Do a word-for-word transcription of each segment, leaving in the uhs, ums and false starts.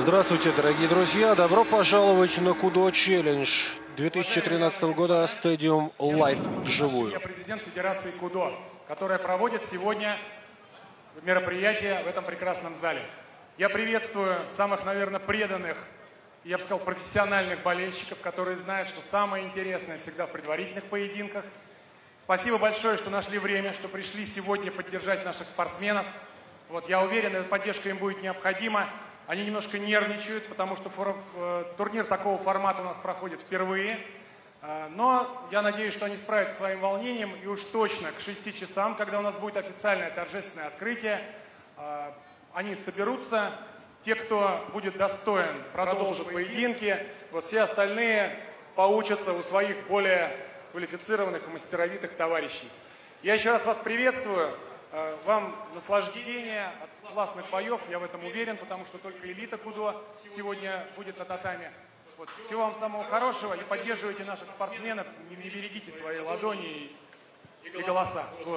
Здравствуйте, дорогие друзья! Добро пожаловать на Кудо Челлендж две тысячи тринадцатого года, стадиум Лайв вживую. Я президент Федерации Кудо, которая проводит сегодня мероприятие в этом прекрасном зале. Я приветствую самых, наверное, преданных, я бы сказал, профессиональных болельщиков, которые знают, что самое интересное всегда в предварительных поединках. Спасибо большое, что нашли время, что пришли сегодня поддержать наших спортсменов. Вот, я уверен, эта поддержка им будет необходима. Они немножко нервничают, потому что фор... турнир такого формата у нас проходит впервые. Но я надеюсь, что они справятся со своим волнением. И уж точно к шести часам, когда у нас будет официальное торжественное открытие, они соберутся. Те, кто будет достоин, продолжат поединки. Вот все остальные поучатся у своих более квалифицированных и мастеровитых товарищей. Я еще раз вас приветствую. Вам наслаждения от классных боев, я в этом уверен, потому что только элита Кудо сегодня будет на татаме. Вот. Всего вам самого хорошего и поддерживайте наших спортсменов, не, не берегите свои ладони и, и голоса. Гос.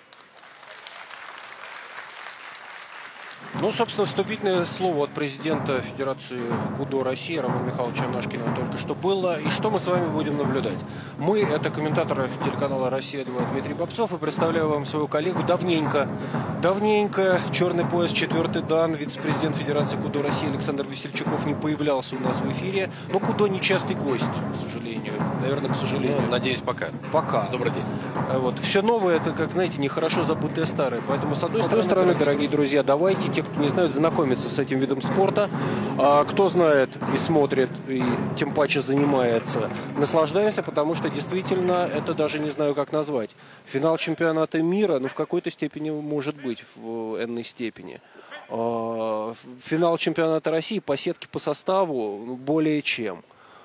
Ну, собственно, вступительное слово от президента Федерации Кудо России Романа Михайловича Нашкина только что было. И что мы с вами будем наблюдать? Мы, это комментатор телеканала «Россия-два» Дмитрий Бобцов, и представляю вам своего коллегу давненько, давненько, черный пояс, четвертый дан, вице-президент Федерации Кудо России Александр Весельчаков не появлялся у нас в эфире. Но Кудо нечастый гость, к сожалению. Наверное, к сожалению. Ну, надеюсь, пока. Пока. Добрый день. Вот. Все новое, это, как знаете, нехорошо забытое старое. Поэтому, с одной стороны, стороны, дорогие друзья, давайте, те, кто не знают, знакомиться с этим видом спорта. А кто знает и смотрит, и тем паче занимается, наслаждаемся, потому что действительно, это даже не знаю, как назвать. Финал чемпионата мира, ну, в какой-то степени может быть, в энной степени. А, финал чемпионата России по сетке по составу более чем.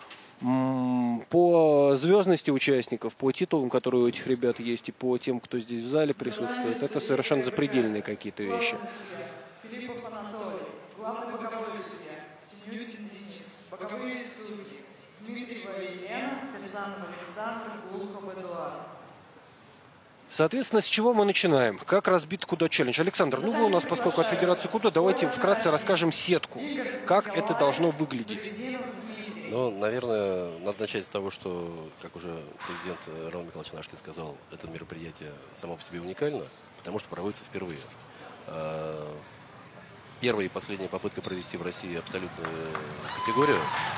По звездности участников, по титулам, которые у этих ребят есть, и по тем, кто здесь в зале присутствует, это совершенно запредельные какие-то вещи. Филиппов Анатолий, главный боковой судья, Синютин Денис, боковые судьи, Дмитрий Валерьянов, Кирсанов Александр, Глухов Эдуард. Соответственно, с чего мы начинаем? Как разбит Кудо Челлендж? Александр, ну вы у нас, поскольку от Федерации Кудо, давайте вкратце расскажем сетку. Как это должно выглядеть? Ну, наверное, надо начать с того, что, как уже президент Роман Михайлович Нашкин сказал, это мероприятие само по себе уникально, потому что проводится впервые. Первая и последняя попытка провести в России абсолютную категорию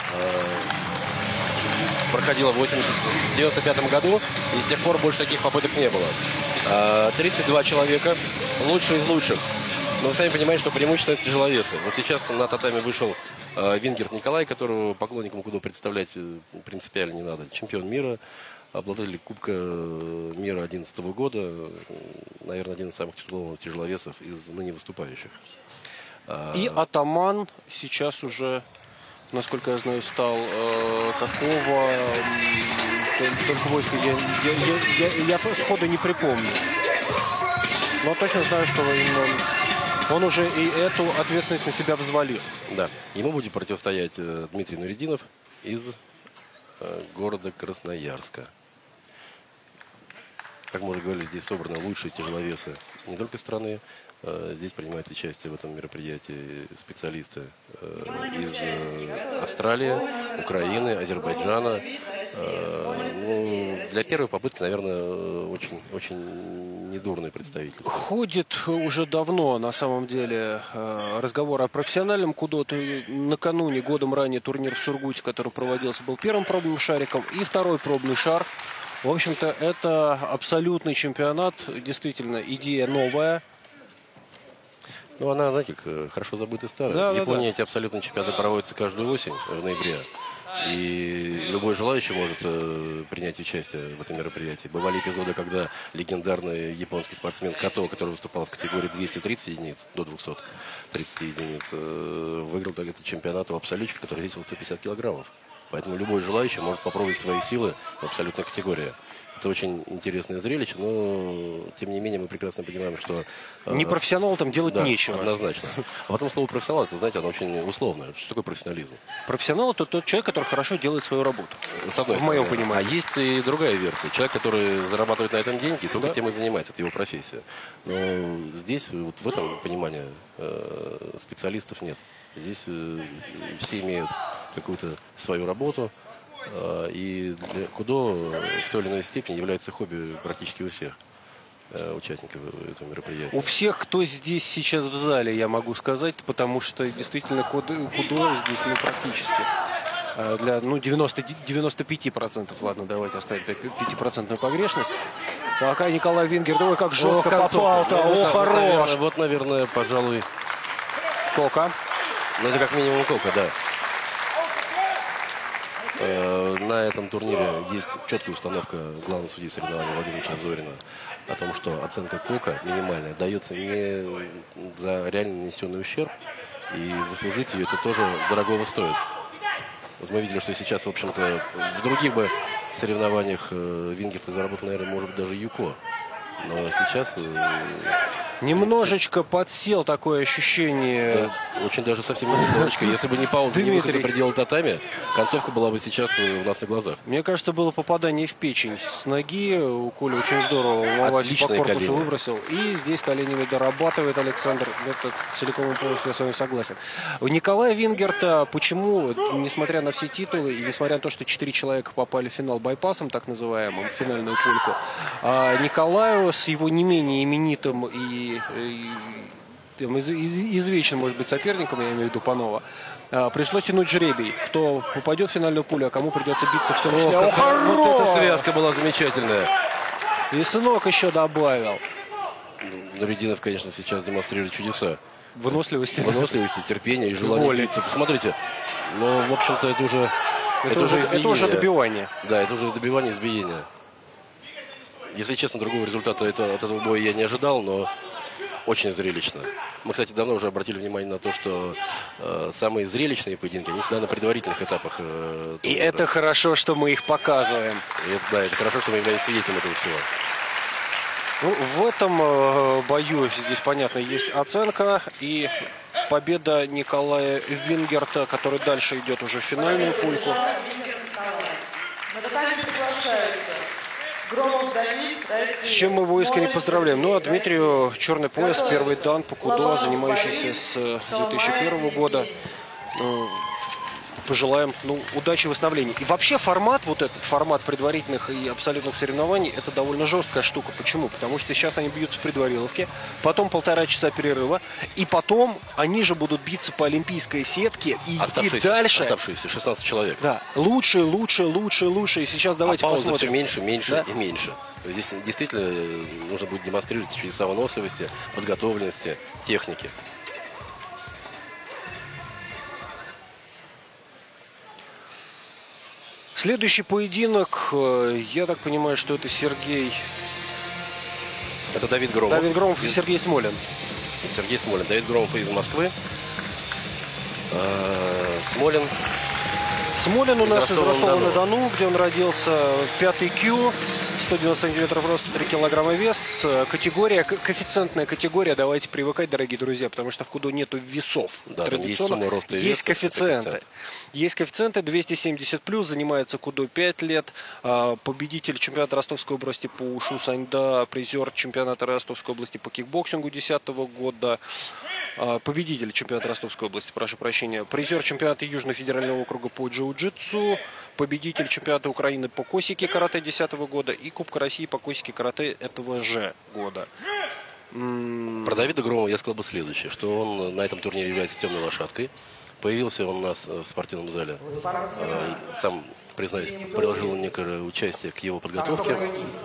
проходила в девяносто пятом году, и с тех пор больше таких попыток не было. тридцать два человека, лучшие из лучших. Но вы сами понимаете, что преимущественно это тяжеловесы. Вот сейчас на татами вышел Вингерт Николай, которого поклонникам Кудо представлять принципиально не надо. Чемпион мира, обладатель Кубка мира две тысячи одиннадцатого года, наверное, один из самых тяжелых тяжеловесов из ныне выступающих. И атаман сейчас уже, насколько я знаю, стал э, какого, э, только войска я, я, я, я, я сходу не припомню. Но точно знаю, что он, он уже и эту ответственность на себя взвалил. Да, ему будет противостоять э, Дмитрий Нуридинов из э, города Красноярска. Как мы уже говорили, здесь собраны лучшие тяжеловесы не только страны. Здесь принимают участие в этом мероприятии специалисты из Австралии, Украины, Азербайджана. Ну, для первой попытки, наверное, очень, очень недурный представитель. Ходит уже давно, на самом деле, разговор о профессиональном Кудо. Накануне, годом ранее, турнир в Сургуте, который проводился, был первым пробным шариком, и второй пробный шар. В общем-то, это абсолютный чемпионат, действительно, идея новая. Ну, она, знаете, как хорошо забытая старая. Да, в Японии да, да. эти абсолютные чемпионаты проводятся каждую осень, в ноябре. И любой желающий может э, принять участие в этом мероприятии. Бывали эпизоды, когда легендарный японский спортсмен Като, который выступал в категории двести тридцать единиц, до двухсот тридцати единиц, э, выиграл этот чемпионат у абсолютчика, который весил сто пятьдесят килограммов. Поэтому любой желающий может попробовать свои силы в абсолютной категории. Это очень интересное зрелище, но тем не менее мы прекрасно понимаем, что... Не профессионалу там делать да, нечего. Однозначно. А потом слово профессионал, это, знаете, оно очень условное. Что такое профессионализм? Профессионал — это тот человек, который хорошо делает свою работу. С одной в стороны. моем понимании. А есть и другая версия. Человек, который зарабатывает на этом деньги, только Да. тем и занимается, это его профессия. Но здесь, вот в этом понимании, э, специалистов нет. Здесь э, все имеют какую-то свою работу, э, и для кудо в той или иной степени является хобби практически у всех э, участников этого мероприятия. У всех, кто здесь сейчас в зале, я могу сказать, потому что действительно кудо, кудо здесь ну, практически э, для ну, девяноста, девяноста пяти процентов, ладно, давайте оставим пятипроцентную погрешность. Пока Николай Вингер, ой, как жестко попал-то, о, вот, хорош. наверное, вот, наверное, пожалуй, Кока. ну это как минимум кока, да. Э, На этом турнире есть четкая установка главного судьи соревнований Владимира Зорина о том, что оценка кока минимальная дается не за реально нанесенный ущерб, и заслужить ее это тоже дорогого стоит. Вот мы видели, что сейчас, в общем-то, в других бы соревнованиях э, Вингерт заработал, наверное, может быть, даже Юко. Но сейчас... э, Немножечко подсел такое ощущение. Да, очень даже совсем немножечко. Если бы не пауза, не выход за Дмитрий. пределы татами, концовка была бы сейчас у нас на глазах. Мне кажется, было попадание в печень с ноги. У Коли очень здорово Мавази по Отличное корпусу колено. выбросил. И здесь коленями дорабатывает Александр. Это целиком и полностью я с вами согласен. У Николая Вингерта, почему, несмотря на все титулы, и несмотря на то, что четыре человека попали в финал байпасом, так называемым, в финальную пульку, а Николаю с его не менее именитым и, и там, из, из, извечным, может быть, соперником, я имею в виду Панова, а, пришлось тянуть жребий, кто попадет в финальную пулю, а кому придется биться в том числе. Ох, О, это- хорош! вот эта связка была замечательная. И сынок еще добавил. Нуридинов, конечно, сейчас демонстрирует чудеса. Выносливости. Выносливости, терпения и желания Воли. биться. Посмотрите, ну, в общем-то, это уже... Это, уже, это избиение. уже добивание. Да, это уже добивание, избиение. Если честно, другого результата это, от этого боя я не ожидал, но очень зрелищно. Мы, кстати, давно уже обратили внимание на то, что э, самые зрелищные поединки, они всегда на предварительных этапах. Э, И турнира. это хорошо, что мы их показываем. И это, да, это хорошо, что мы являемся свидетелем этого всего. Ну, в этом э, бою здесь, понятно, есть оценка и победа Николая Вингерта, который дальше идет уже в финальную пульку. На татами приглашается Громов Давид, Россия. С чем мы его искренне Смолин поздравляем. Ну, а Сергей, Дмитрию черный пояс, Готовится. первый дан по кудо, Лобанов занимающийся Борис, с э, две тысячи Шалмаев первого года. Евгений. Ну, пожелаем ну, удачи в восстановлении. И вообще формат, вот этот формат предварительных и абсолютных соревнований, это довольно жесткая штука. Почему? Потому что сейчас они бьются в предвариловке, потом полтора часа перерыва, и потом они же будут биться по олимпийской сетке и идти Оставшиеся, дальше. оставшиеся шестнадцать человек. Да, лучше, лучше, лучше, лучше. И сейчас давайте а пауза посмотрим. все меньше, меньше Да. и меньше. Здесь действительно нужно будет демонстрировать чудеса выносливости, подготовленности, техники. Следующий поединок, э, я так понимаю, что это Сергей Это Давид Громов. Давид Громов и Сергей Смолин. Сергей Смолин. Давид Громов из Москвы. А, Смолин. Смолин у Из нас из Ростова-на-Дону. Ростова-на-Дону, где он родился, пятый Q, сто девяносто сантиметров роста, три килограмма вес. Э, Категория, ко- коэффициентная категория, давайте привыкать, дорогие друзья, потому что в кудо нету весов. Да, там есть Традиционно сумма роста и есть веса, это коэффициенты. коэффициент. Есть коэффициенты двести семьдесят плюс, занимается кудо пять лет. А, Победитель чемпионата Ростовской области по ушу Саньда, призер чемпионата Ростовской области по кикбоксингу две тысячи десятого года. А, Победитель чемпионата Ростовской области, прошу прощения. Призер чемпионата Южного федерального округа по джиу-джитсу. Победитель чемпионата Украины по косике карате две тысячи десятого года и Кубка России по косике карате этого же года. М, Про Давида Громова я сказал бы следующее, что он на этом турнире является темной лошадкой. Появился он у нас в спортивном зале. Э, Сам, признаюсь, приложил некое участие к его подготовке.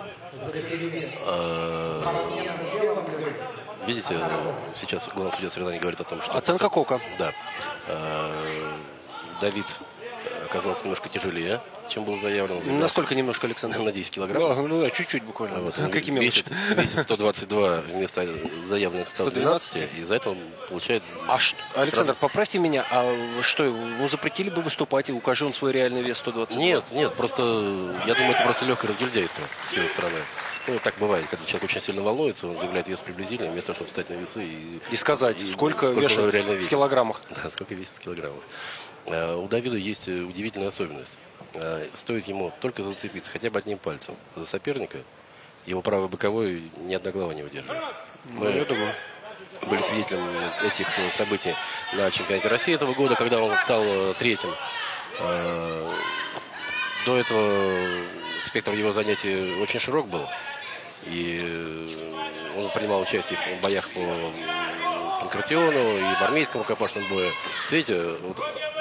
Э, Видите, сейчас главный судья соревнований говорит о том, что... Оценка кока. Да. Э, Давид, э, оказался немножко тяжелее, чем был заявлен. Насколько немножко, Александр? На десять килограмм. Ну, ну да, чуть-чуть буквально. Вот. Какими весит, весит сто двадцать два вместо заявленных сто двенадцать, и за это он получает... А что, Александр, поправьте меня, а что, ему запретили бы выступать, и укажи он свой реальный вес сто двадцать два? Нет, нет, просто, я думаю, это просто легкое разгильдяйство с его стороны. Ну, так бывает, когда человек очень сильно волнуется, он заявляет вес приблизительно, вместо того, чтобы встать на весы и... И сказать, и сколько, сколько вешает реально в весит. килограммах. Да, сколько весит в килограммах. А, у Давида есть удивительная особенность. А, стоит ему только зацепиться хотя бы одним пальцем за соперника, его правый боковой ни одна глава не выдерживает. Мы, ну, я думаю, были свидетелем этих событий на чемпионате России этого года, когда он стал третьим. А, до этого спектр его занятий очень широк был. И он принимал участие в боях по Панкратиону и в армейском рукопашном бою. Видите, вот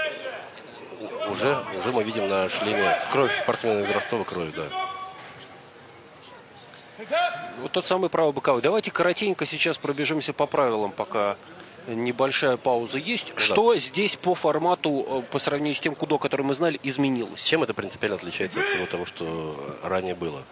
уже, уже мы видим на шлеме кровь спортсмена из Ростова, кровь, да. Вот тот самый правый боковой. Давайте коротенько сейчас пробежимся по правилам, пока небольшая пауза есть. Да. Что здесь по формату, по сравнению с тем кудо, который мы знали, изменилось? Чем это принципиально отличается от всего того, что ранее было?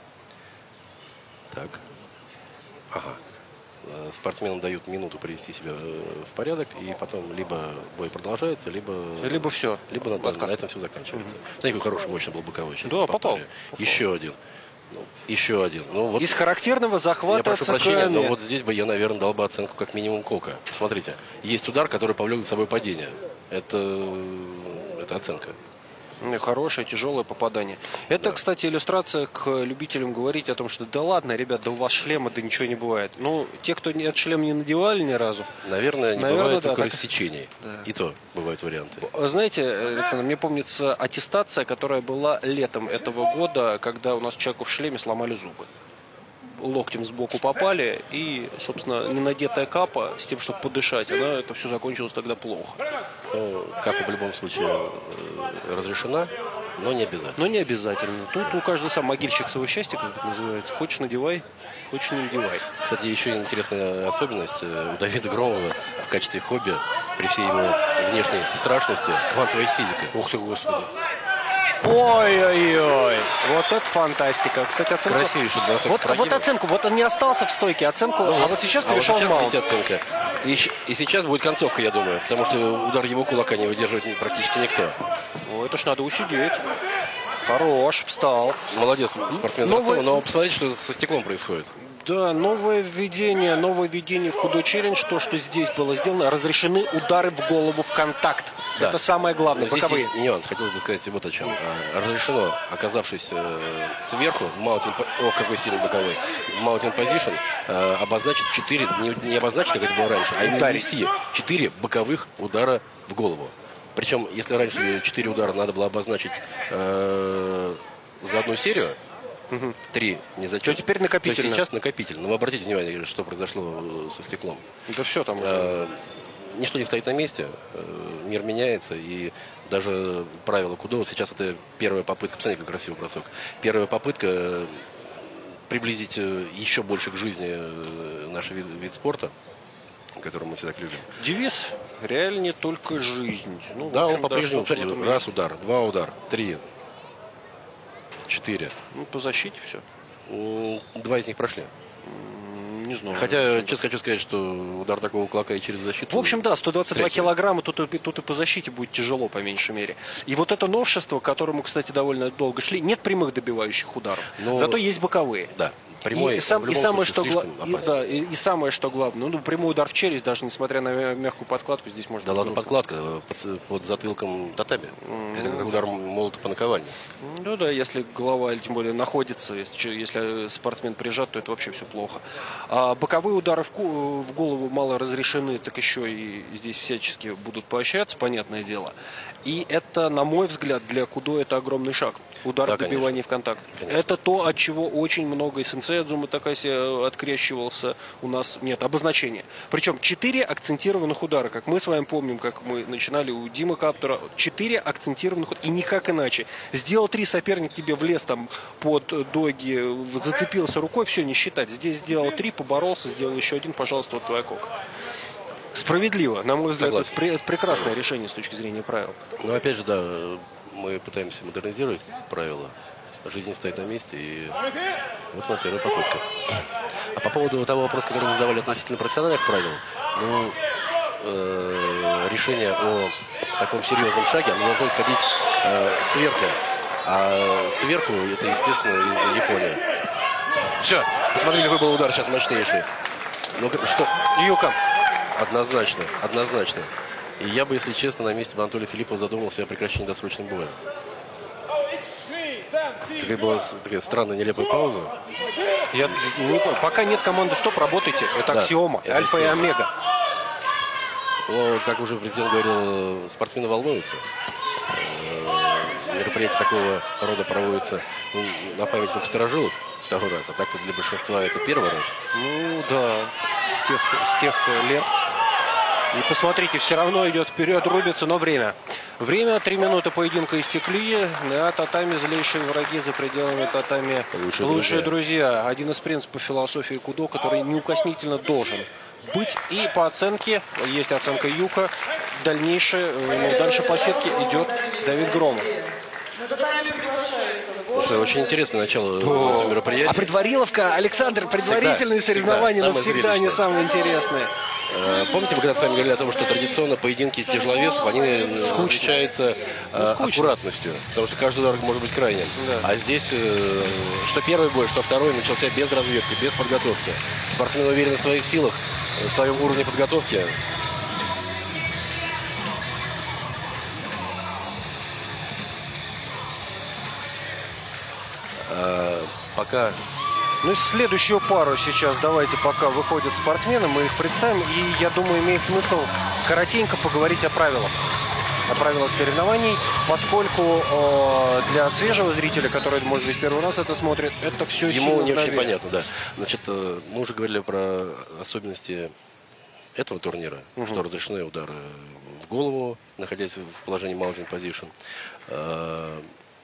Так. Ага. Спортсменам дают минуту привести себя в порядок, и потом либо бой продолжается, либо... Либо все. Либо на, на этом все заканчивается. Mm-hmm. Знаете, какой хороший, мощный был боковой. Сейчас да, попал. Еще один. Ну, еще один. Ну, вот... Из характерного захвата. Я прошу прощения, но вот здесь бы я, наверное, дал бы оценку как минимум Кока. Смотрите, есть удар, который повлек за собой падение. Это, это оценка. Хорошее, тяжелое попадание. Это, да. Кстати, иллюстрация к любителям говорить о том, что да ладно, ребят, да у вас шлема, да ничего не бывает. Ну, те, кто этот шлем не надевали ни разу. Наверное, не наверное, бывает да, только так... рассечений. Да. И то бывают варианты. Знаете, Александр, мне помнится аттестация, которая была летом этого года, когда у нас человеку в шлеме сломали зубы. Локтем сбоку попали, и, собственно, ненадетая капа с тем, чтобы подышать, она, это все закончилось тогда плохо. Ну, капа в любом случае разрешена, но не обязательно. Но не обязательно. Тут у каждого сам могильщик своего счастья, как это называется. Хочешь надевай, хочешь не надевай. Кстати, еще интересная особенность. У Давида Громова в качестве хобби, при всей его внешней страшности, квантовая физика. Ух ты, Господи. Ой-ой-ой, вот это фантастика. Кстати, оценку... Красивейший бросок. Вот, вот оценку, вот он не остался в стойке, оценку, ну, а вот сейчас а перешел вот в маунт. Оценка. И, и сейчас будет концовка, я думаю, потому что удар его кулака не выдерживает практически никто. Ой, это ж надо усидеть. Хорош, встал. Молодец, спортсмен Новый... Ростова, но посмотрите, что со стеклом происходит. Да, новое введение, новое введение в Кудо Челлендж, то, что здесь было сделано, разрешены удары в голову в контакт. Да. Это самое главное. Здесь боковые. Есть нюанс, хотел бы сказать вот о чем. Разрешено, оказавшись сверху, mountain, о, какой сильный боковой, mountain position, обозначить четыре, не, не обозначить, как это было раньше, а именно нанести четыре боковых удара в голову. Причем, если раньше четыре удара надо было обозначить э, за одну серию, угу. три не зачет. То теперь накопительно. То сейчас накопительно. Но вы обратите внимание, что произошло со стеклом. Да все там уже. Э, ничто не стоит на месте, э, мир меняется, и даже правила Кудо, вот сейчас это первая попытка, посмотрите, как красивый бросок, первая попытка приблизить еще больше к жизни наш вид, вид спорта, который мы все так любим. Девиз реально не только жизнь. Ну, да, общем, он по-прежнему, да, смотрите, раз удар, два удара, три, четыре. Ну, по защите все. Два из них прошли. Не знаю. Хотя, честно хочу сказать, что удар такого кулака и через защиту... В общем, да, сто двадцать два килограмма, тут, тут и по защите будет тяжело, по меньшей мере. И вот это новшество, к которому, кстати, довольно долго шли, нет прямых добивающих ударов. Но... Зато есть боковые. Да. Прямой, и, сам, и, самое, что гла... и, да, и, и самое, что главное, ну, прямой удар в челюсть, даже несмотря на мягкую подкладку, здесь можно... Да ладно, подкладка под, под затылком татами. Mm-hmm. Это как удар молота по накованию. Ну да, если голова, или тем более находится, если, если спортсмен прижат, то это вообще все плохо. А боковые удары в, в голову мало разрешены, так еще и здесь всячески будут поощряться, понятное дело. И это, на мой взгляд, для Кудо это огромный шаг. Удар, да, добивания в контакт. Конечно. Это то, от чего очень много и сенсей Адзума Такаси открещивался. У нас нет обозначения. Причем четыре акцентированных удара. Как мы с вами помним, как мы начинали у Димы Каптора. Четыре акцентированных удара. И никак иначе. Сделал три, соперник тебе влез там под доги, зацепился рукой, все, не считать. Здесь сделал три, поборолся, сделал еще один, пожалуйста, вот твоя кока. Справедливо. На мой взгляд, это, это прекрасное Согласен. решение с точки зрения правил. Но опять же, да, мы пытаемся модернизировать правила. Жизнь стоит на месте, и вот вам первая попытка. А по поводу того вопроса, который вы задавали относительно профессиональных правил, ну, э, решение о таком серьезном шаге, оно должно исходить э, сверху. А сверху это, естественно, из Японии. Все, посмотрели, какой был удар сейчас мощнейший. Ну, что? Юка. Однозначно, однозначно. И я бы, если честно, на месте Анатолия Филиппова задумался о прекращении досрочным боем. Такая была такая странная, нелепая пауза. Я не понял. Пока нет команды «Стоп», работайте. Это Да, аксиома, это альфа аксиома. и омега. Но, как уже президент говорил, спортсмены волнуются. Мероприятие такого рода проводится, ну, на память только старожилов второй раз, а так-то для большинства это первый раз. Ну да, с тех, с тех лет. И посмотрите, все равно идет вперед, рубится, но время. Время, три минуты поединка истекли. На татами злейшие враги, за пределами татами лучшие, лучшие друзья. друзья. Один из принципов философии кудо, который неукоснительно должен быть. И по оценке, есть оценка Юка, дальнейшее, ну, дальше по сетке идет Давид Громов. Слушай, очень интересное начало этого мероприятия. А предвариловка, Александр, предварительные Всегда, соревнования, всегда, но всегда самое они зрелищное. самые интересные. Э, Помните, мы когда с вами говорили о том, что традиционно поединки тяжеловесов, они э, отличаются э, аккуратностью, потому что каждый удар может быть крайним. Да. А здесь, э, что первый бой, что второй, начался без разведки, без подготовки. Спортсмены уверены в своих силах, в своем уровне подготовки. Э, Пока... Ну и следующую пару сейчас давайте, пока выходят спортсмены, мы их представим. И я думаю, имеет смысл коротенько поговорить о правилах. О правилах соревнований, поскольку э, для свежего зрителя, который, может быть, первый раз это смотрит, это все Ему не очень проверено. понятно, да. Значит, э, мы уже говорили про особенности этого турнира, Угу. что разрешены удары в голову, находясь в положении mounting position. Э,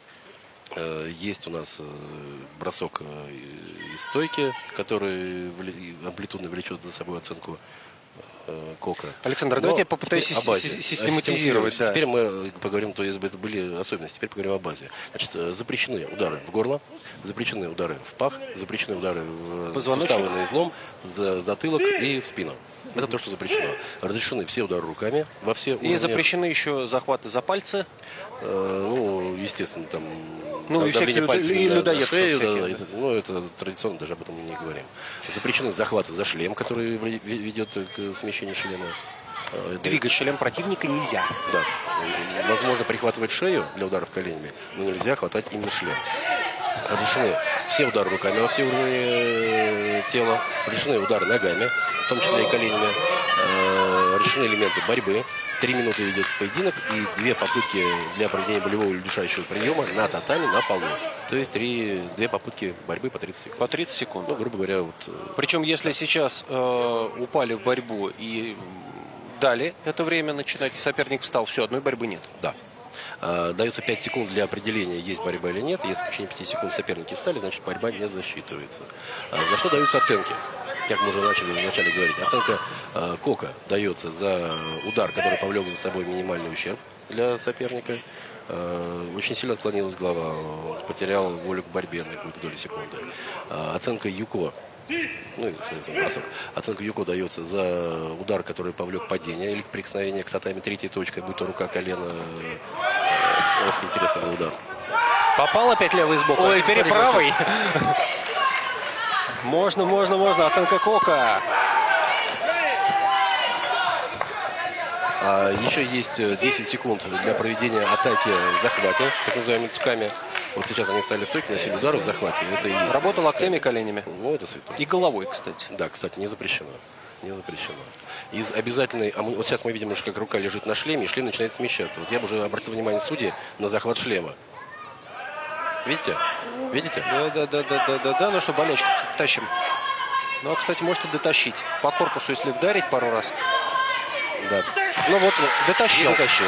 э, Есть у нас э, бросок э, из стойки, который вли- амплитудно влечет за собой оценку э, Кока. Александр, Но давайте я попытаюсь теперь о базе. си- систематизировать. Да. Теперь мы поговорим, то есть это были особенности, теперь поговорим о базе. Значит, э, запрещены удары в горло, запрещены удары в пах, запрещены удары в Позвоночник. суставы на излом, за затылок и в спину. Это то, что запрещено. Разрешены все удары руками во все И уровни. запрещены еще захваты за пальцы. Э, ну, естественно, там Ну, там и всякие давление люда- пальцами и на- на людоедство шею, всякие, да, да. это, ну, это традиционно, даже об этом мы не говорим. Запрещены захваты за шлем, который вре- ведет к смещению шлема. Э, Двигать шлем противника нельзя. Да. Возможно прихватывать шею для ударов коленями, но нельзя хватать именно шлем. Разрешены все удары руками во все уровни э, тела. Разрешены удары ногами, в том числе и коленями. Э, Разрешены элементы борьбы. Три минуты идет поединок и две попытки для проведения болевого или удушающего приема на татами, на полу. То есть три, две попытки борьбы по тридцать секунд. По тридцать секунд. Ну, грубо говоря, вот... э, Причем, если сейчас э, упали в борьбу и дали это время начинать, и соперник встал, все, одной борьбы нет. Да. А, Дается пять секунд для определения, есть борьба или нет. Если в течение пяти секунд соперники встали, значит борьба не засчитывается. А, За что даются оценки? Как мы уже начали вначале говорить. Оценка а, Кока дается за удар, который повлек за собой минимальный ущерб для соперника. А, Очень сильно отклонилась голова, он потерял волю к борьбе на какую-то долю секунды. А, Оценка Юко. Ну, и, соответственно, бросок. Оценка Юко дается за удар, который повлек падение или прикосновение к татами третьей точкой, будь то рука, колено. Ох, интересный был удар. Попал опять левый сбоку, Ой, а теперь и смотри, правый. Можно, можно, можно. Оценка Кока. А еще есть десять секунд для проведения атаки в захвате, так называемыми цуками. Вот сейчас они стали в стойке, носили удары в захвате. Это и есть. Работа локтями и коленями. Ну, это святое. И головой, кстати. Да, кстати, не запрещено. Не запрещено. Из обязательной... а мы- Вот сейчас мы видим, что как рука лежит на шлеме, и шлем начинает смещаться. Вот я бы уже обратил внимание судьи на захват шлема. Видите? Видите? Да, да, да, да, да, да, да. Ну что, болячку тащим. Ну, а, кстати, можете дотащить. По корпусу, если вдарить пару раз. Да. Ну вот, И дотащил. дотащил.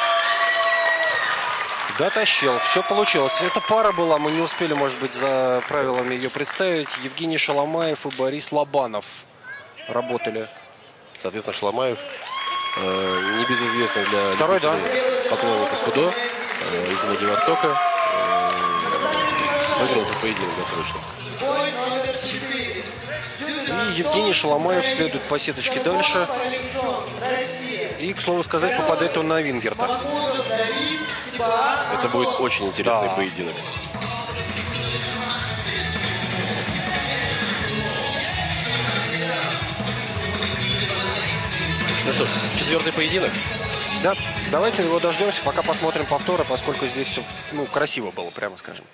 Дотащил. Все получилось. Это пара была. Мы не успели, может быть, за правилами ее представить. Евгений Шаламаев и Борис Лобанов работали. Соответственно, Шаламаев, э, небезызвестный для Второй, да. любителей, поклонников кудо. э, из Владивостока э, выиграл этот поединок досрочно. Бой номер четыре. И Евгений Шаломаев следует по сеточке дальше. Россия. И, к слову сказать, попадает он на Вингерта. Махмудов Давид, Сибаа. Это будет очень интересный Да. поединок. Ну что ж, четвертый поединок. Да, давайте его дождемся, пока посмотрим повторы, поскольку здесь все, ну, красиво было, прямо скажем.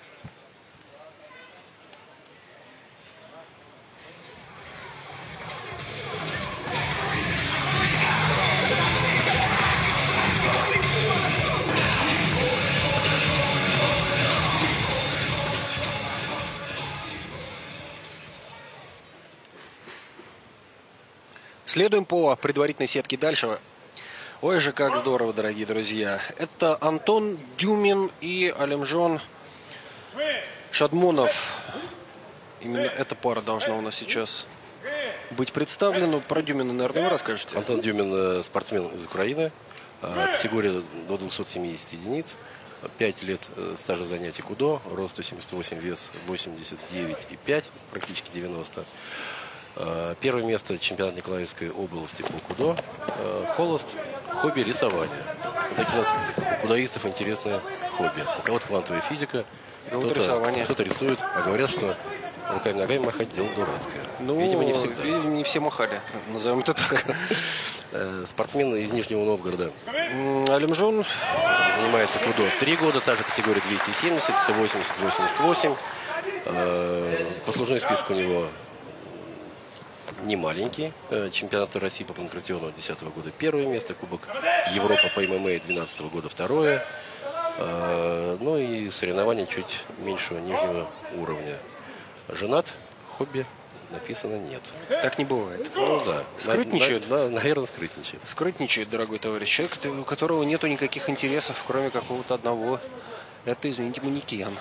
Следуем по предварительной сетке дальше. Ой же, как здорово, дорогие друзья. Это Антон Дюмин и Алимжон Шадмонов. Именно эта пара должна у нас сейчас быть представлена. Про Дюмина, наверное, вы расскажете. Антон Дюмин э, спортсмен из Украины. Э, Категория до двухсот семидесяти единиц. пять лет э, стажа занятий кудо. Рост сто семьдесят восемь, вес восемьдесят девять и пять, практически девяносто. Э, Первое место чемпионат Николаевской области по кудо. Э, Холост. Хобби рисование. Вот такие у нас у кудоистов интересное хобби. У кого-то квантовая физика, Вот кто-то, рисование. кто-то рисует, а говорят, что руками-ногами махать дело дурацкое. Ну, Видимо, не всегда. видимо, не все махали, назовем это так. Э, Спортсмен из Нижнего Новгорода. М, Алимжон, Занимается кудо три года, та же категория двести семьдесят, сто восемьдесят, восемьдесят восемь. Э, Послужной список у него не маленький. Э, Чемпионат России по панкратиону две тысячи десятого года первое место, Кубок Европы по ММА две тысячи двенадцатого года второе. Э, Ну и соревнования чуть меньшего нижнего уровня. Женат, хобби написано нет. так не бывает. Ну да. Скрытничает? Да, наверное, скрытничает. Скрытничает, дорогой товарищ. Человек, у которого нету никаких интересов, кроме какого-то одного. Это, извините, манекен.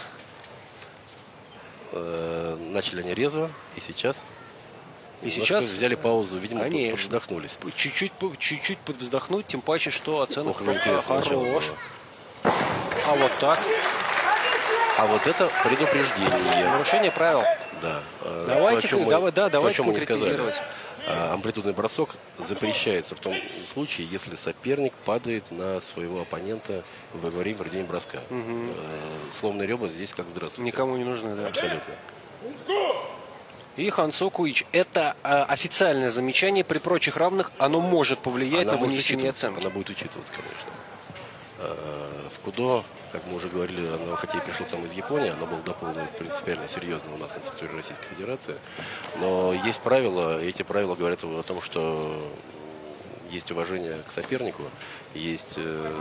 Э, Начали они резво, и сейчас И немножко сейчас взяли паузу, видимо, Конечно. подвздохнулись. чуть-чуть, по- чуть-чуть подвздохнуть, тем паче, что оценка Ох, интересно начало хорош. было. А вот так. А вот это предупреждение. Нарушение правил. Да. Э, Давайте, то, о чем мы- давай, да, то, о давайте чем мы не сказали. конкретизировать. А, Амплитудный бросок запрещается в том случае, если соперник падает на своего оппонента во время проведения броска. Э, Сломанные ребра здесь как здравствуйте. Никому не нужны, да. Абсолютно. И Хансо Куич. Это а, официальное замечание. При прочих равных оно может повлиять Она на будет вынесение учитываться, оценки. Она будет учитываться, конечно. Э, В кудо, как мы уже говорили, оно хотя и пришло там из Японии, оно было дополнено принципиально серьезно у нас на территории Российской Федерации. Но есть правила, и эти правила говорят о том, что есть уважение к сопернику, есть э,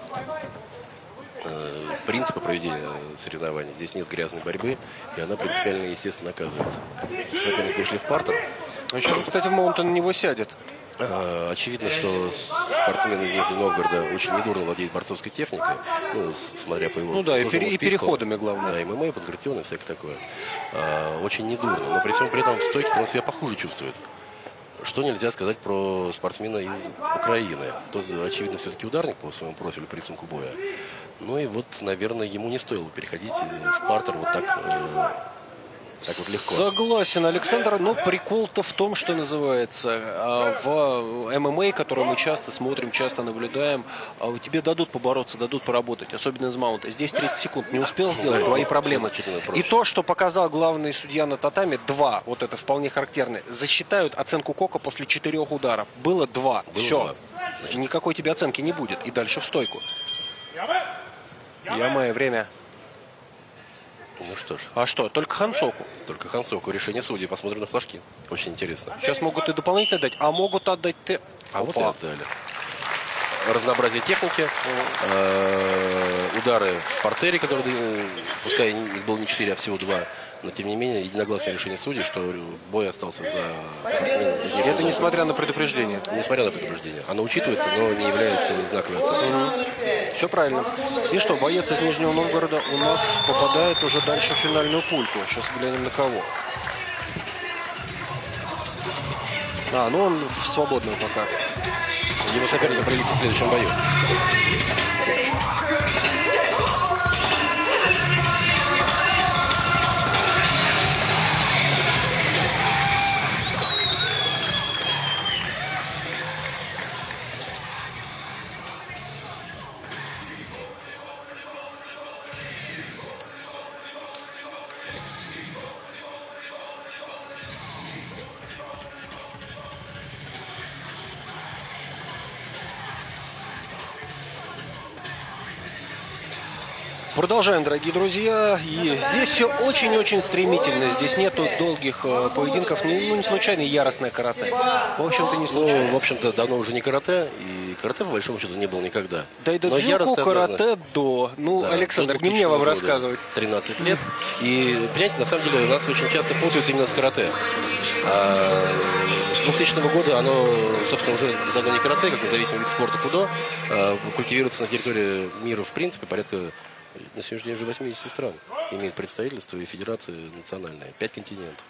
э, принципы проведения соревнований. Здесь нет грязной борьбы, и она принципиально, естественно, наказывается. Соперник пришли в партер. Ну, еще, кстати, в Маунт на него сядет. Э, Очевидно, что спортсмен из Нижнего Новгорода очень недурно владеет борцовской техникой, ну, с- смотря по его Ну да, и, сложному пере- и списку. переходами, главное. Да, ММА, панкратион и всякое такое. Э, Очень недурно, но при всем при этом в стойке он себя похуже чувствует. Что нельзя сказать про спортсмена из Украины. Тот, очевидно, все-таки ударник по своему профилю, по рисунку боя. Ну и вот, наверное, ему не стоило переходить э, в партер вот так, э, так вот легко. Согласен, Александр, но прикол-то в том, что называется, а, в ММА, который мы часто смотрим, часто наблюдаем, а, тебе дадут побороться, дадут поработать, особенно из маунта. Здесь тридцать секунд не успел сделать, Да, твои все проблемы. значительно И проще. то, что показал главный судья на татаме, два, вот это вполне характерно, засчитают оценку Кока после четырех ударов. Было два, Было все. два. Никакой тебе оценки не будет. И дальше в стойку. Я время. Ну что ж, А что, только Хансоку? только Хансоку решение судей. Посмотрим на флажки. Очень интересно. Сейчас могут и дополнительно дать, а могут отдать ты. А вот и Опа. отдали. Разнообразие техники, э, удары в партере, которые, э, пускай их было не четыре, а всего два, но тем не менее единогласное решение судей, что бой остался за спортсменом. И это несмотря на предупреждение. Несмотря на предупреждение. Оно учитывается, но не является знаковой оценкой. Все правильно. И что, боец из Нижнего Новгорода у нас попадает уже дальше в финальную пульку. Сейчас глянем на кого. А, ну он в свободную пока. Его соперник определится в следующем бою. Продолжаем, дорогие друзья. И здесь все очень-очень стремительно. Здесь нету долгих э, поединков. Ну, ну, не случайно яростное карате. В общем-то, не случайно. Ну, в общем-то, давно уже не карате. И карате, по большому счету, не было никогда. Да и до дзюдо, карате до. Ну, да, Александр, не мне вам года, рассказывать. тринадцать лет. И, понимаете, на самом деле, нас очень часто путают именно с карате. А с двухтысячного года оно, собственно, уже давно не карате, как независимый вид спорта кудо. А, культивируется на территории мира, в принципе, порядка... На сегодняшний день уже восемьдесят стран имеет представительство и федерации национальные. Пять континентов.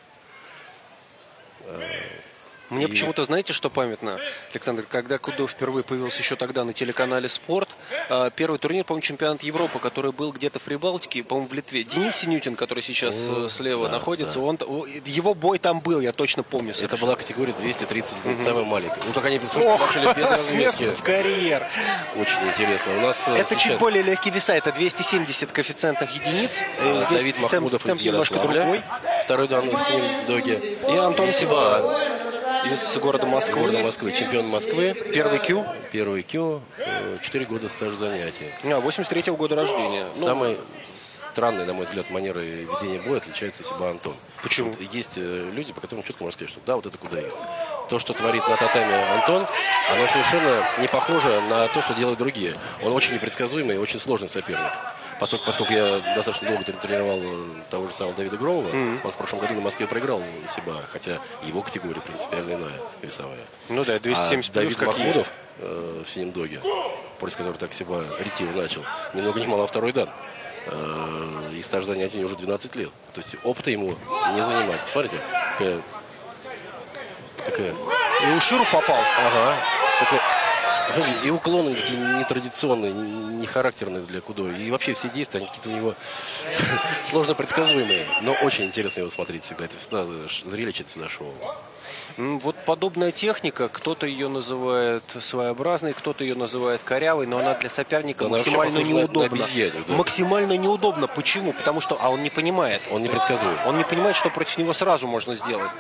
Мне И... почему-то, знаете, что памятно, Александр, когда кудо впервые появился еще тогда на телеканале «Спорт», первый турнир, по-моему, чемпионат Европы, который был где-то в Прибалтике, по-моему, в Литве. Денис Синютин, который сейчас О, слева да, находится, да. Он, его бой там был, я точно помню. Совершенно. Это была категория двести тридцать, угу. Самая маленькая. Ну, как они начали без разметки. В карьер. Очень интересно. У нас это сейчас... чуть более легкие веса, это двести семьдесят коэффициентных единиц. А, Здесь Давид Махмудов темп, темп немножко другой. Второй дан в синем доге. И Антон Сиба. Из города Москвы. Города Москвы, чемпион Москвы. Первый Q. Первый Q. Четыре года стажа занятий. А, восемьдесят третьего года рождения. Самый ну... странный, на мой взгляд, манера ведения боя отличается Сиба Антон. Почему? Вот есть люди, по которым четко можно сказать, что да, вот это кудоист. То, что творит на татами Антон, оно совершенно не похоже на то, что делают другие. Он очень непредсказуемый и очень сложный соперник. Поскольку, поскольку я достаточно долго тренировал того же самого Давида Громова, mm-hmm. он в прошлом году на Москве проиграл Сиба, хотя его категория принципиально иная, весовая. Ну да, двести семьдесят а плюс, Давид как Махмудов э, в синем доге, против которого так Сиба ретиво начал, ни много ни мало, а второй дан. Э, и стаж занятий уже двенадцать лет. То есть опыта ему не занимать. Смотрите, такая... такая... И Уширу попал. Ага. Такая... И уклоны такие нетрадиционные, не характерные для кудо. И вообще все действия, они какие-то у него сложно предсказуемые. Но очень интересно его смотреть всегда. Это всегда зрелище, это всегда шоу. Вот подобная техника, кто-то ее называет своеобразной, кто-то ее называет корявой, но она для соперника да, максимально неудобна. На обезьяне, да. Максимально неудобно. Почему? Потому что а он не понимает. Он не предсказуем. Он не понимает, что против него сразу можно сделать.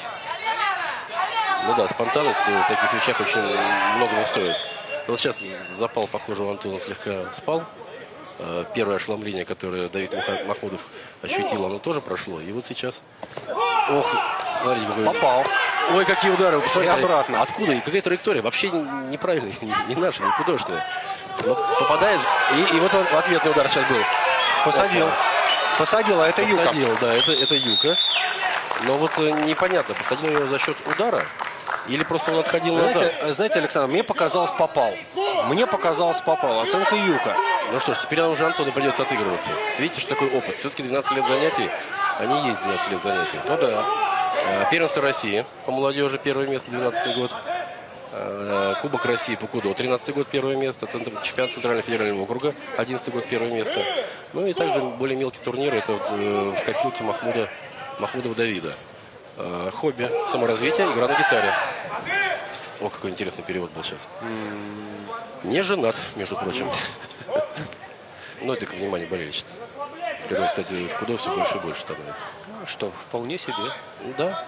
Ну да, спонтанность в таких вещах очень много не стоит. Вот сейчас запал, похоже, у Антона слегка спал. Первое ошеломление, которое Давид Махмудов ощутил, оно тоже прошло. И вот сейчас... Ох, смотрите, какой... Попал. Ой, какие удары. Посмотрите, обратно. Откуда? И какая траектория? Вообще неправильная, не, не наша, не художественная. Но попадает. И, и вот он, ответный удар сейчас был. Посадил. Вот. Посадил, а это Посадил, Юка. Посадил, да, это, это Юка. Но вот непонятно, посадил его за счет удара или просто он отходил знаете, назад? Знаете, Александр, мне показалось попал. Мне показалось попал. Оценка Юка. Ну что ж, теперь уже Антону придется отыгрываться. Видите, что такой опыт. Все-таки двенадцать лет занятий. Они есть двенадцать лет занятий. Ну да. Первенство России по молодежи, первое место, двенадцатый год. Кубок России по кудо, тринадцатый год, первое место. Центр, чемпионат Центрального федерального округа, одиннадцатый год, первое место. Ну и также более мелкие турниры. Это в копилке Махмуда, Махмудова Давида. Хобби, саморазвитие, игра на гитаре. О, какой интересный перевод был сейчас. Не женат, между прочим. Ну, это к вниманию болельщиц. Когда, кстати, в кудо все больше и больше становится. Ну, что, вполне себе. Да.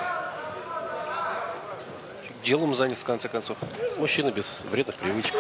Делом занят, в конце концов. Мужчина без вредных привычек.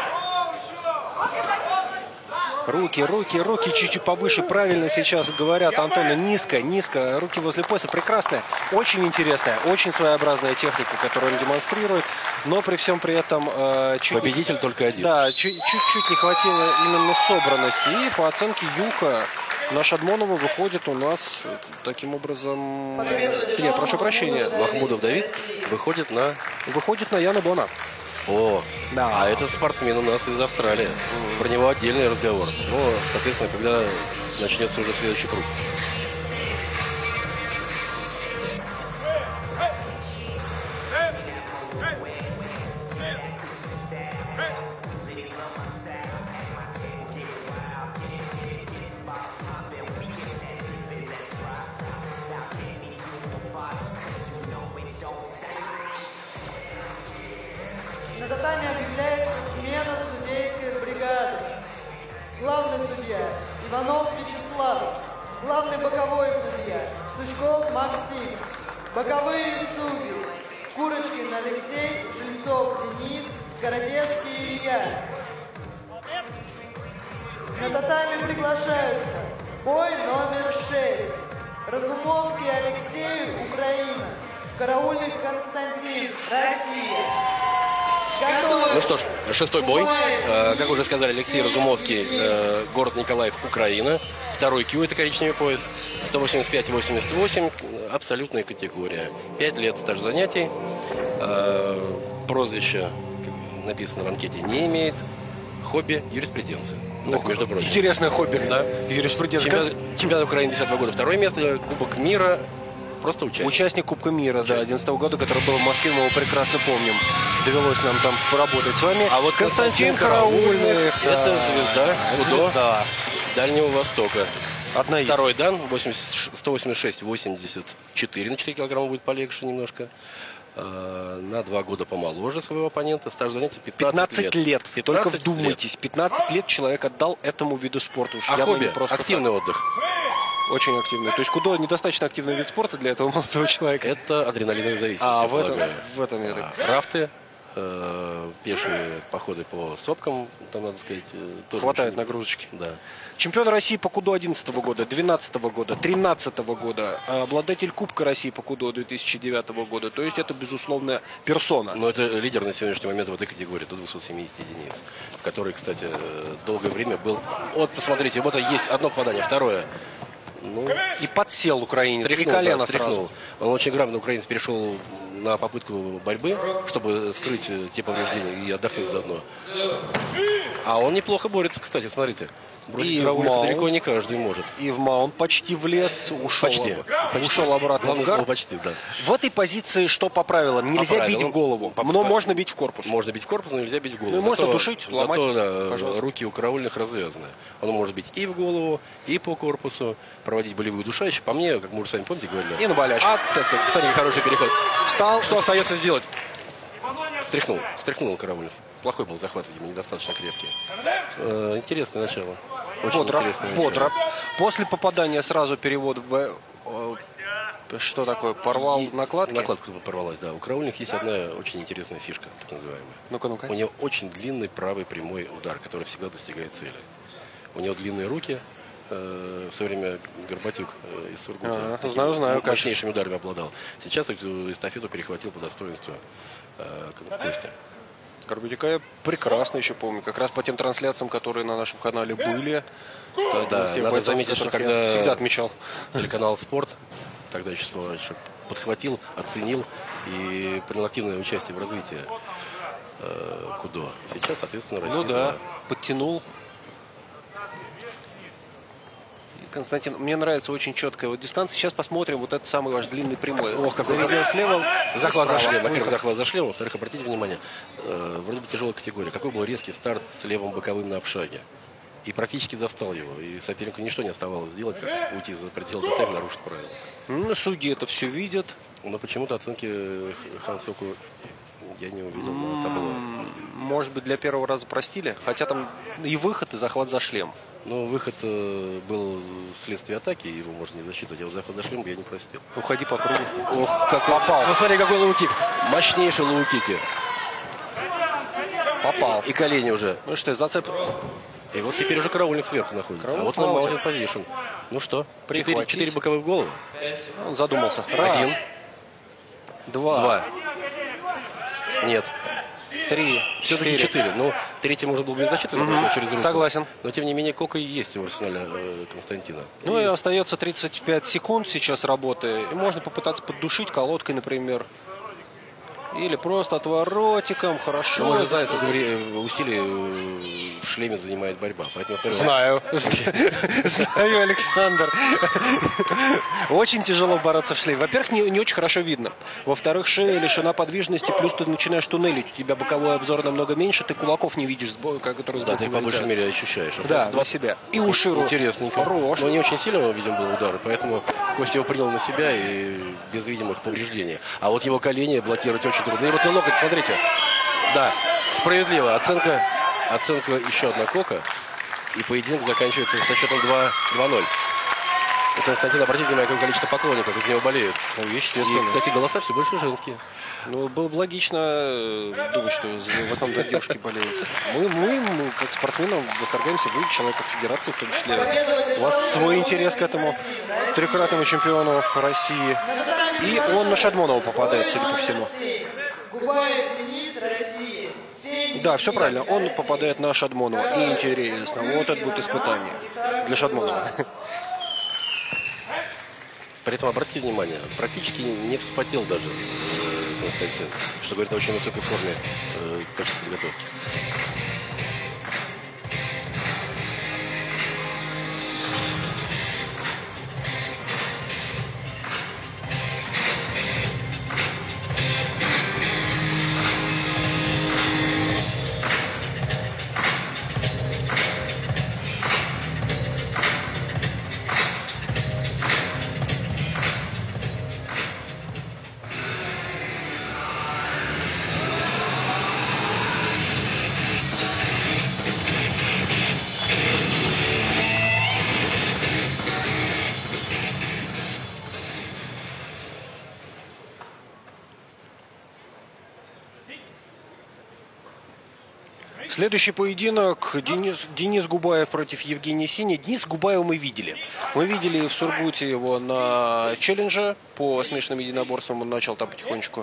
Руки, руки, руки чуть-чуть повыше. Правильно сейчас говорят, Антона. Низко, низко. Руки возле пояса. Прекрасная, очень интересная, очень своеобразная техника, которую он демонстрирует. Но при всем при этом... Э, чуть победитель не, только один. Да, чуть-чуть не хватило именно собранности. И по оценке Юка на Шадмонова выходит у нас таким образом... Нет, прошу прощения. Махмудов Давид выходит на... Выходит на Яна Бона. О, да. А этот спортсмен у нас из Австралии. Mm. Про него отдельный разговор. Ну, соответственно, когда начнется уже следующий круг. На татами объявляется смена судейской бригады. Главный судья Иванов Вячеслав. Главный боковой судья Сучков Максим. Боковые судьи Курочкин Алексей, Жильцов Денис, Городецкий Илья. На татами приглашаются бой номер шесть. Разумовский Алексей, Украина. Караульник Константин, Россия. Готовы. Ну что ж, шестой бой. Э, как уже сказали, Алексей Разумовский, э, город Николаев, Украина. Второй Q, это коричневый пояс. сто восемьдесят пять восемьдесят восемь, абсолютная категория. Пять лет стаж занятий. Э, прозвище, как написано в анкете, не имеет. Хобби юриспруденция. Ну, так, между прочим. Интересное хобби. Да. Юриспруденция. Чемпионат, чемпионат Украины десятого года второе место. Кубок мира. Просто участник. Участник Кубка мира, да, одиннадцатого года, который был в Москве, мы его прекрасно помним. Довелось нам там поработать с вами. А вот Константин Караульных, да, это звезда, это Кудо, звезда Дальнего Востока. Одна из. Второй дан, сто восемьдесят шесть восемьдесят четыре, на четыре килограмма будет полегче немножко. Э, на два года помоложе своего оппонента. Стаж занятий пятнадцать, пятнадцать лет. лет. Только пятнадцать вдумайтесь, пятнадцать лет человек отдал этому виду спорта. Уж А явно хобби, не просто активный так. отдых. Очень активный. То есть Кудо недостаточно активный вид спорта для этого молодого человека. Это адреналиновая зависимость, А, я в этом, полагаю. в этом я так. А, рафты, э, пешие походы по сопкам, там, надо сказать, э, тоже Хватает очень- нагрузочки. Да. Чемпион России по Кудо одиннадцатого года, двенадцатого года, тринадцатого года, обладатель Кубка России по Кудо две тысячи девятого года. То есть это, безусловно, персона. Но это лидер на сегодняшний момент в этой категории, до двухсот семидесяти единиц, который, кстати, долгое время был... Вот, посмотрите, вот есть одно попадание, второе. Ну, И подсел украинец. стряхнул, Три колена да, стряхнул. сразу. Он очень грамотно, украинец, перешел на попытку борьбы, чтобы скрыть э, те повреждения и отдохнуть заодно. А он неплохо борется, кстати, смотрите. Бросить И караульника в далеко маунт. не каждый может. И в маунт почти влез, ушел, Почти. об- Почти. ушел обратно в Главное слово гар. почти, да. В этой позиции что по правилам? Нельзя По бить правилам. в голову, По- но по- можно бить в корпус. Можно бить в корпус, но нельзя бить в голову. Ну и можно Зато- душить, зато, ломать, да, пожалуйста. руки у караульных развязаны. Он может бить и в голову, и по корпусу, проводить болевую удушающую. По мне, как мы уже с вами помните, говорили. И на болячку. А, это, кстати, хороший переход. Встал. Что остается сделать? Стряхнул. Стряхнул он караульных. Плохой был захват, видимо, недостаточно крепкий. Э, интересное начало. Очень Бодро, интересное бодро. начало. После попадания сразу перевод в... э, Что такое? Порвал И накладки? Накладка порвалась, да. У караульных есть одна очень интересная фишка, так называемая. Ну-ка, ну-ка. У него очень длинный правый прямой удар, который всегда достигает цели. У него длинные руки. Э, В свое время Горбатюк э, из Сургута Ага, такими знаю, знаю, м- как. мощнейшими ударами обладал. Сейчас эту эстафету перехватил по достоинству э, Костя. Горбатюка я прекрасно еще помню. Как раз по тем трансляциям, которые на нашем канале были. Да, с тех надо бойцов, заметить, что которых я когда всегда отмечал. телеканал «Спорт», тогда еще слово еще подхватил, оценил и принял активное участие в развитии э, Кудо. Сейчас, соответственно, Россия... Ну да, подтянул. И, Константин, мне нравится очень четкая вот дистанция. Сейчас посмотрим вот этот самый ваш длинный прямой. Ох, какой Заведен слева, Захват за справа. шлем. Во-первых, захват за шлем. Во-вторых, обратите внимание, э, вроде бы тяжелая категория. Какой был резкий старт с левым боковым на обшаге. И практически достал его. И сопернику ничто не оставалось сделать, как уйти за пределы ТТ и нарушить правила. Ну, судьи это все видят. Но почему-то оценки Хансоку я не увидел на табло. Может быть, для первого раза простили. Хотя там и выход, и захват за шлем. Но выход э, был вследствие атаки, его можно не засчитывать. А вот захват за шлем я не простил. Уходи по кругу. Ох, как попал. Посмотри, какой лоу-кик. Мощнейший лоу-кики. Попал. И колени уже. Ну что, зацеп. И вот теперь уже караульник сверху находится. Караульник а вот он на маунтинг позишн. Ну что, четыре, Прихватить. четыре боковых в голову. Он задумался. Один. Раз, два, Два. Нет. три, Все-таки четыре. четыре. Ну, третий можно было без защиты, Мгм. но через руку. Согласен. Но тем не менее, Кока и есть у арсенале э, Константина. Ну и остается тридцать пять секунд сейчас работы. И можно попытаться поддушить колодкой, например. Или просто отворотиком. Хорошо. Ну, можно знать, сколько вре- усилий э, в шлеме занимает борьба. Поэтому, я говорю, Знаю. Знаю, Александр. Очень тяжело бороться в шлеме. Во-первых, не, не очень хорошо видно. Во-вторых, шея лишена подвижности, плюс ты начинаешь туннелить. У тебя боковой обзор намного меньше, ты кулаков не видишь, сбо- которые Да, сбоку ты по большей вылетают. мере ощущаешь. Да, Осталось для себя. И уши ру- Интересненько. Хорош. Но не очень сильно, видимо, был удар, поэтому Костя его принял на себя и без видимых повреждений. А вот его колени блокировать очень трудно. И вот и локоть, смотрите. Да, справедливо. Оценка, оценка еще одна Кока. И поединок заканчивается со счетом два ноль. Это, Константин, обратите внимание, какое количество поклонников из него болеют. Ну, естественно. И, кстати, голоса все больше женские. Ну, было бы логично э, думать, что за него в основном девушки болеют. Мы, мы, мы, как спортсмены, восторгаемся. Вы, человек федерации, в том числе. У вас свой интерес к этому трехкратному чемпиону России. И он на Шадмонова попадает, судя по всему. Губаев Денис, Россия. Да, все правильно. Он попадает на Шадмонова. И интересно, вот это будет испытание для Шадмонова. При этом, обратите внимание, практически не вспотел даже э, Константин, что говорит о очень высокой форме э, качества подготовки. Следующий поединок. Денис, Денис Губаев против Евгения Синя. Денис Губаева мы видели. Мы видели в Сургуте его на челлендже по смешанным единоборствам. Он начал там потихонечку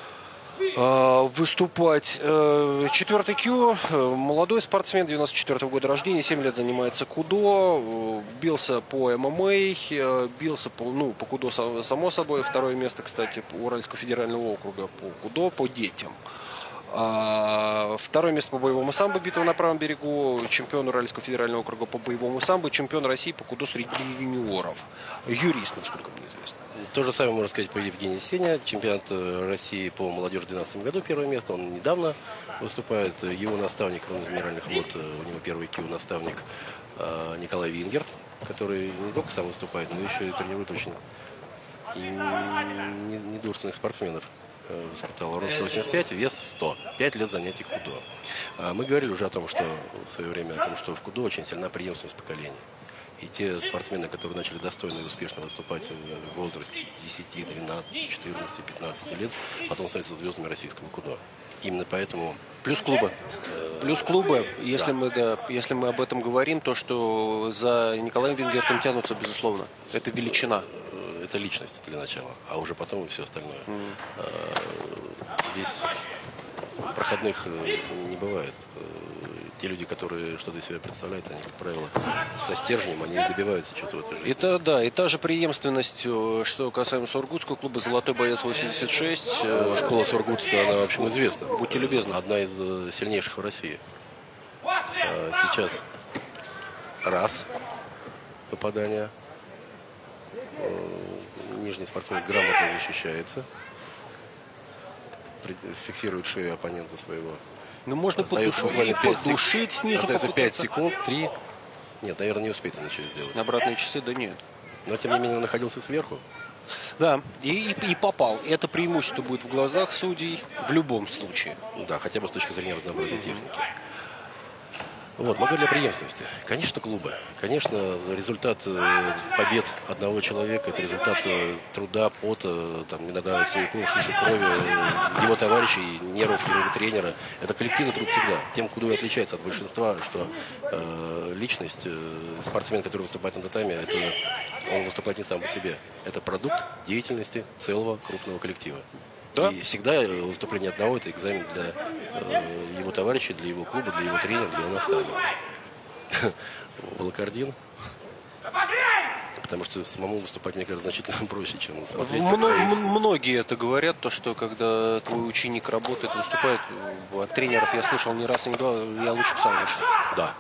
э, выступать. Э, четвертый кью. Молодой спортсмен, девяносто четвёртого года рождения. семь лет занимается кудо. Э, бился по эм эм а. Э, бился по, ну, по кудо само собой. Второе место, кстати, Уральского федерального округа по кудо, по детям. А, второе место по боевому самбо, битва на правом берегу, чемпион Уральского федерального округа по боевому самбо, чемпион России по кудо среди юниоров. Юрист, насколько мне известно. То же самое можно сказать по Евгению Сеня, чемпионат России по молодежи в две тысячи двенадцатом году, первое место, он недавно выступает. Его наставник, он из минеральных вод, у него первый кью наставник Николай Вингерт, который не только сам выступает, но еще и тренирует очень недурственных спортсменов. Воспитал рост сто восемьдесят пять, вес сто. пять лет занятий кудо. Мы говорили уже о том, что в свое время, о том, что в кудо очень сильна преемственность поколений. И те спортсмены, которые начали достойно и успешно выступать в возрасте десяти, двенадцати, четырнадцати, пятнадцати лет, потом становятся звездами российского кудо. Именно поэтому... Плюс клубы. Плюс клубы. Если, да. мы, да, если мы об этом говорим, то что за Николаем Венгертом тянутся, безусловно. Это величина. Это личность для начала, а уже потом и все остальное. Mm. Здесь проходных не бывает. Те люди, которые что-то из себя представляют, они, как правило, со стержнем, они добиваются чего-то в этой жизни. Это, да, и та же преемственность, что касаемо Сургутского клуба «Золотой боец восемьдесят шесть». Школа Сургут, она, в общем, известна. Будьте любезны. Одна из сильнейших в России. Сейчас раз попадание. Нижний спортсмен грамотно защищается. Фиксирует шею оппонента своего. Ну, можно поддушить, поддушить снизу. Остается пять секунд, три. Нет, наверное, не успеет он ничего сделать. Обратные часы, да нет. Но, тем не менее, он находился сверху. Да, и, и, и попал. Это преимущество будет в глазах судей в любом случае. Да, хотя бы с точки зрения разнообразия техники. Вот, мы говорили о преемственности. Конечно, клубы. Конечно, результат э, побед одного человека, это результат э, труда, пота, там, иногда синяков, шишек крови, э, его товарищей, нервов его тренера. Это коллективный труд всегда. Тем, куда и отличается от большинства, что э, личность, э, спортсмен, который выступает на татами, это он выступает не сам по себе. Это продукт деятельности целого крупного коллектива. Да? И всегда выступление одного – это экзамен для э, его товарищей, для его клуба, для его тренера, для его наставника. Волокордин. Потому что самому выступать, мне кажется, значительно проще, чем смотреть. Многие это говорят, то, что когда твой ученик работает, выступает, от тренеров я слышал не раз и не два, я лучше бы сам вышел. Да.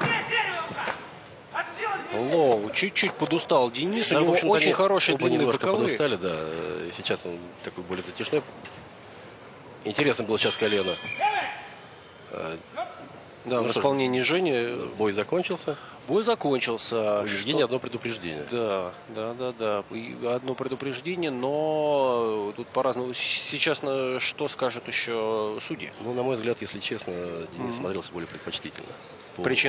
Лоу, чуть-чуть подустал Денис, да, у него очень они, хорошие длинные боковые. Подустали, да. Сейчас он такой более затяжной. Интересно было сейчас колено. Да, ну, в исполнении Жени. Бой закончился. Бой закончился. Предупреждение, одно предупреждение. Да, да, да, да. И одно предупреждение, но тут по-разному. Сейчас на что скажут еще судьи? Ну, на мой взгляд, если честно, Денис mm-hmm. смотрелся более предпочтительно. Причина?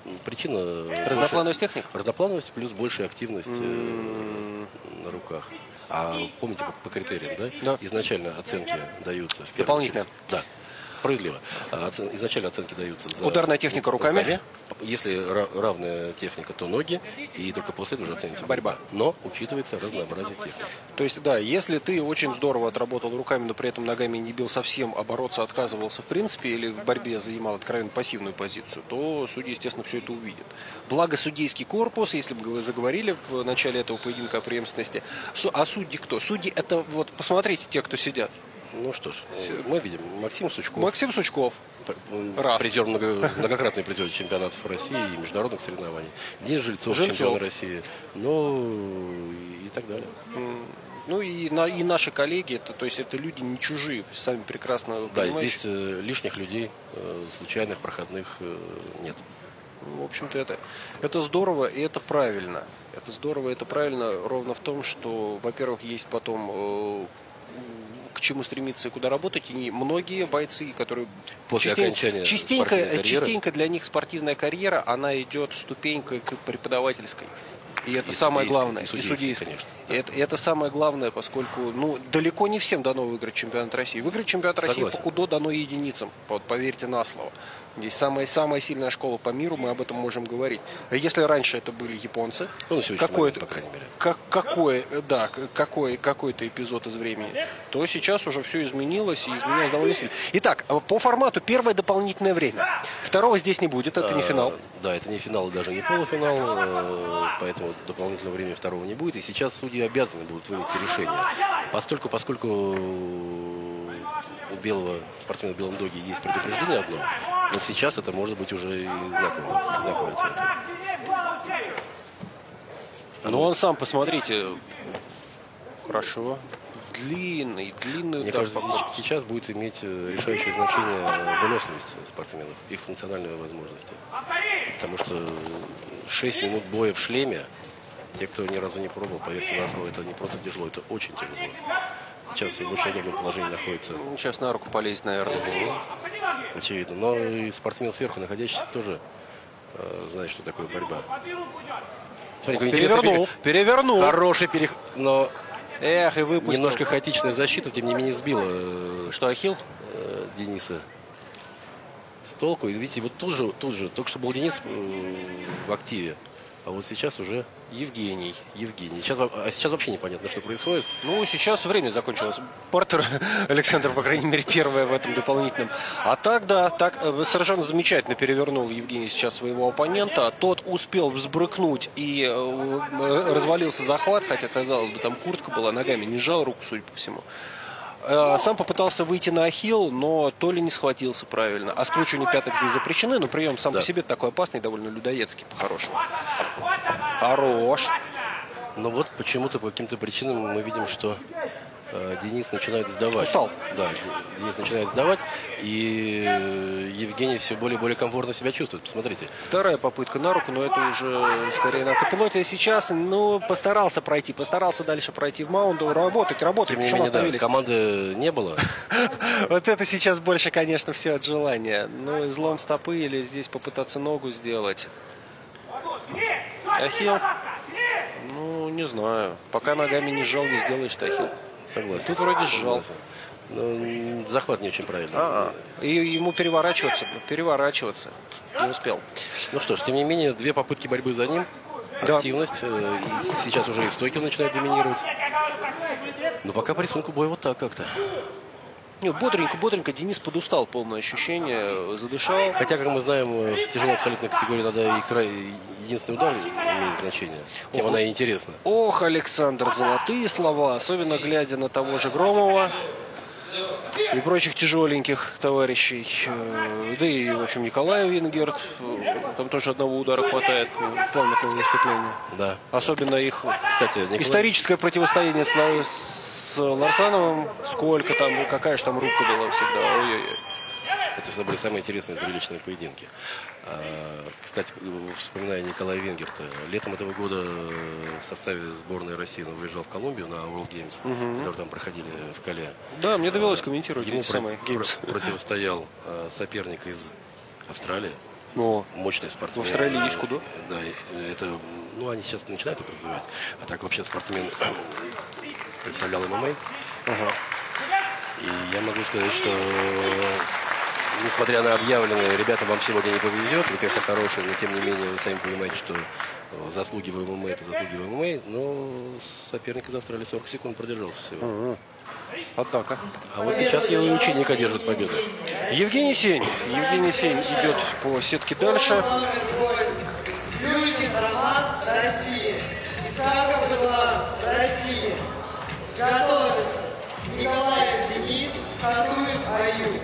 Причина... Разноплановость техник? Разноплановость плюс большая активность mm. э, на руках. А помните по, по критериям, да? Да. Изначально оценки даются. Дополнительно? Да. Справедливо. Оцен... Изначально оценки даются за... Ударная техника руками? руками. Если равная техника, то ноги. И только после этого уже оценится борьба. Но учитывается разнообразие техник. То есть, да, если ты очень здорово отработал руками, но при этом ногами не бил совсем, а бороться отказывался в принципе, или в борьбе занимал откровенно пассивную позицию, то судьи, естественно, все это увидят. Благо, судейский корпус, если бы вы заговорили в начале этого поединка о преемственности, а судьи кто? Судьи это, вот, посмотрите, те, кто сидят. Ну что ж, мы видим Максим Сучков. Максим Сучков. Раз. Призер, много, многократный призер чемпионатов России и международных соревнований. Денис Жильцов, Жильцов. чемпион России. Ну и так далее. Ну и, на, и наши коллеги, это, то есть это люди не чужие, сами прекрасно да, понимаете. Здесь э, лишних людей, э, случайных, проходных э, нет. В общем-то, это, это здорово и это правильно. Это здорово и это правильно ровно в том, что, во-первых, есть потом... Э, к чему стремиться и куда работать, и многие бойцы, которые после частенько, окончания частенько, частенько для них спортивная карьера, она идет ступенькой к преподавательской. И это и самое главное. И судейской, конечно. И это, и это самое главное, поскольку ну, далеко не всем дано выиграть чемпионат России. Выиграть чемпионат России по кудо дано единицам, вот, поверьте на слово. Здесь самая, самая сильная школа по миру, мы об этом можем говорить. Если раньше это были японцы, ну, какой-то, по крайней мере. Как, какой, да, какой, какой-то эпизод из времени, то сейчас уже все изменилось и изменилось довольно сильно. Итак, по формату первое дополнительное время. Второго здесь не будет, это не финал. Да, это не финал, даже не полуфинал, поэтому дополнительного времени второго не будет. И сейчас судьи обязаны будут вынести решение. Поскольку, поскольку у белого спортсмена в белом доге есть предупреждение одно, вот сейчас это может быть уже и знаковая, знаковая оценка. Ну он сам, посмотрите, хорошо. Длинный, длинный. Мне кажется, сейчас будет иметь решающее значение выносливость спортсменов, их функциональные возможности. Потому что шесть минут боя в шлеме, те, кто ни разу не пробовал, поверьте на слово, это не просто тяжело, это очень тяжело. Сейчас в очень удобном положении находится. Сейчас на руку полезет, наверное. Очевидно. Но и спортсмен сверху находящийся тоже э, знает, что такое борьба. Смотри, перевернул. Перевернул. Хороший переход. Но эх, и выпустил. Немножко хаотичная защита, тем не менее сбила. Э, что, Ахилл? Э, Дениса с толку. И видите, вот тут же, тут же, только что был Денис э, в активе. А вот сейчас уже Евгений. Евгений. Сейчас, а сейчас вообще непонятно, что происходит. Ну, сейчас время закончилось. Портер, Александр, по крайней мере, первое в этом дополнительном. А так, да, так совершенно замечательно перевернул Евгений сейчас своего оппонента. Тот успел взбрыкнуть и э, развалился захват, хотя, казалось бы, там куртка была, ногами не сжал руку, судя по всему. Сам попытался выйти на ахилл, но то ли не схватился правильно. А скручивание пяток здесь запрещены, но прием сам да. по себе такой опасный, довольно людоедский, по-хорошему. Хорош. Но вот почему-то по каким-то причинам мы видим, что э, Денис начинает сдавать. Устал. Да, Денис начинает сдавать, и э, Евгений все более и более комфортно себя чувствует. Посмотрите. Вторая попытка на руку, но это уже скорее на автопилоте. Сейчас, ну, постарался пройти, постарался дальше пройти в маунду, работать, работать. Тем не менее, да, команды не было. Вот это сейчас больше, конечно, все от желания. Ну, излом стопы или здесь попытаться ногу сделать. Ахилл. Ну, не знаю. Пока ногами не сжал, не сделаешь ахилл. Согласен. Тут вроде сжал. Но захват не очень правильный. А -а. И ему переворачиваться, переворачиваться не успел. Ну что ж, тем не менее, две попытки борьбы за ним. Да. Активность. И сейчас уже и стойки начинает доминировать. Но пока по рисунку боя вот так как-то. Не, бодренько, бодренько. Денис подустал, полное ощущение, задышал. Хотя, как мы знаем, в тяжелой абсолютной категории надо и край, единственный удар имеет значение. Тем она и интересна. Ох, Александр, золотые слова, особенно глядя на того же Громова и прочих тяжеленьких товарищей. Да и, в общем, Николай Вингерт. Там тоже одного удара хватает в памятном выступлении. Да. Особенно их, кстати, Николай... историческое противостояние с с Ларсановым, сколько там, какая же там рука была всегда. Ой-ой-ой. Это были самые интересные зрелищные поединки. А, кстати, вспоминая Николая Венгерта, летом этого года в составе сборной России он выезжал в Колумбию на World Games, угу. которые там проходили в Кале. Да, мне довелось комментировать Ему эти самые против, противостоял соперник из Австралии. Но мощные спортсмены. В Австралии есть кудо? Да, это, ну, они сейчас начинают это развивать. А так вообще спортсмен представлял эм эм а. Ага. И я могу сказать, что несмотря на объявленные, ребята, вам сегодня не повезет, вы, конечно, хорошие, но тем не менее вы сами понимаете, что заслуги в эм эм а это заслуги в эм эм а, но соперник из Австралии сорок секунд продержался всего. Угу. Атака. А вот сейчас его и ученик одержит победу. Евгений Сень. Евгений Сень идет по сетке дальше. Люлькин Роман, Россия. Исаков Эдуард, Россия. Готовится. Николаев Денис, Хатуев Аюб.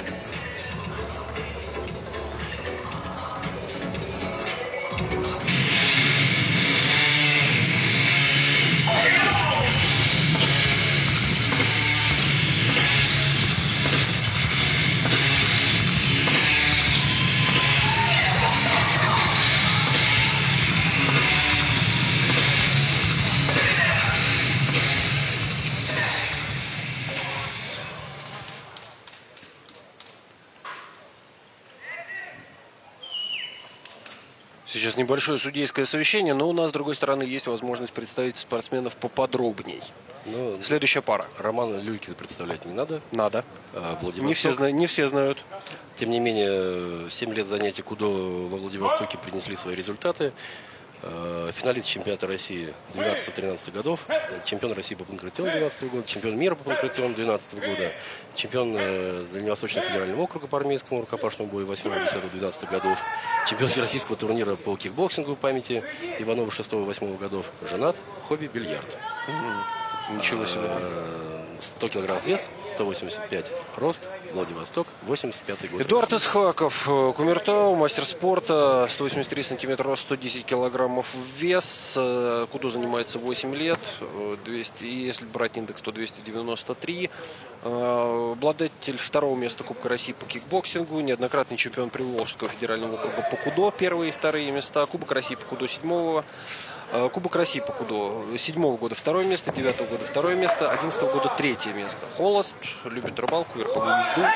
Сейчас небольшое судейское совещание, но у нас, с другой стороны, есть возможность представить спортсменов поподробней. Ну, следующая пара. Романа Люлькина представлять не надо. Надо. А, не, все зна... не все знают. Тем не менее, семь лет занятий кудо во Владивостоке принесли свои результаты. Финалист чемпионата России двенадцатого-тринадцатого годов, чемпион России по панкратиону двенадцатого года, чемпион мира по панкратиону двенадцатого года, чемпион Дальневосточного федерального округа по армейскому рукопашному бою восьмого-десятого-двенадцатого годов, чемпион всероссийского турнира по кикбоксингу памяти Иванова шестого-восьмого годов, женат, хобби бильярд. Ничего себе. сто килограмм вес, сто восемьдесят пять рост, Владивосток, восемьдесят пятый год. Эдуард Исхаков, Кумертау, мастер спорта, сто восемьдесят три сантиметра рост, сто десять килограммов вес, кудо занимается восемь лет, двести, если брать индекс, то двести девяносто три. Обладатель второго места Кубка России по кикбоксингу, неоднократный чемпион Приволжского федерального округа по кудо, первые и вторые места, Кубок России по кудо седьмого. Кубок России по кудо седьмого года второе место, девятого года второе место, одиннадцатого года третье место. Холост, любит рыбалку, верховую езду.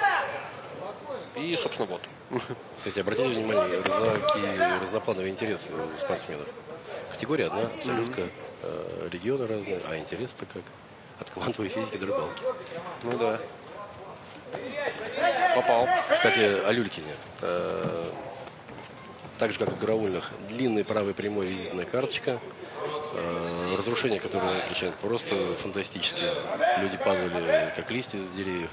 И, собственно, вот. Кстати, обратите внимание, разно, разноплановые интересы у спортсменов. Категория одна, абсолютка, mm-hmm. регионы разные, а интерес-то как? От квантовой физики до рыбалки. Ну да. Попал. Кстати, о Люлькине. Так же, как и в караульных, длинный правый прямой визитная карточка. Э, разрушения, которые отличают, просто фантастические. Люди падали, как листья с деревьев.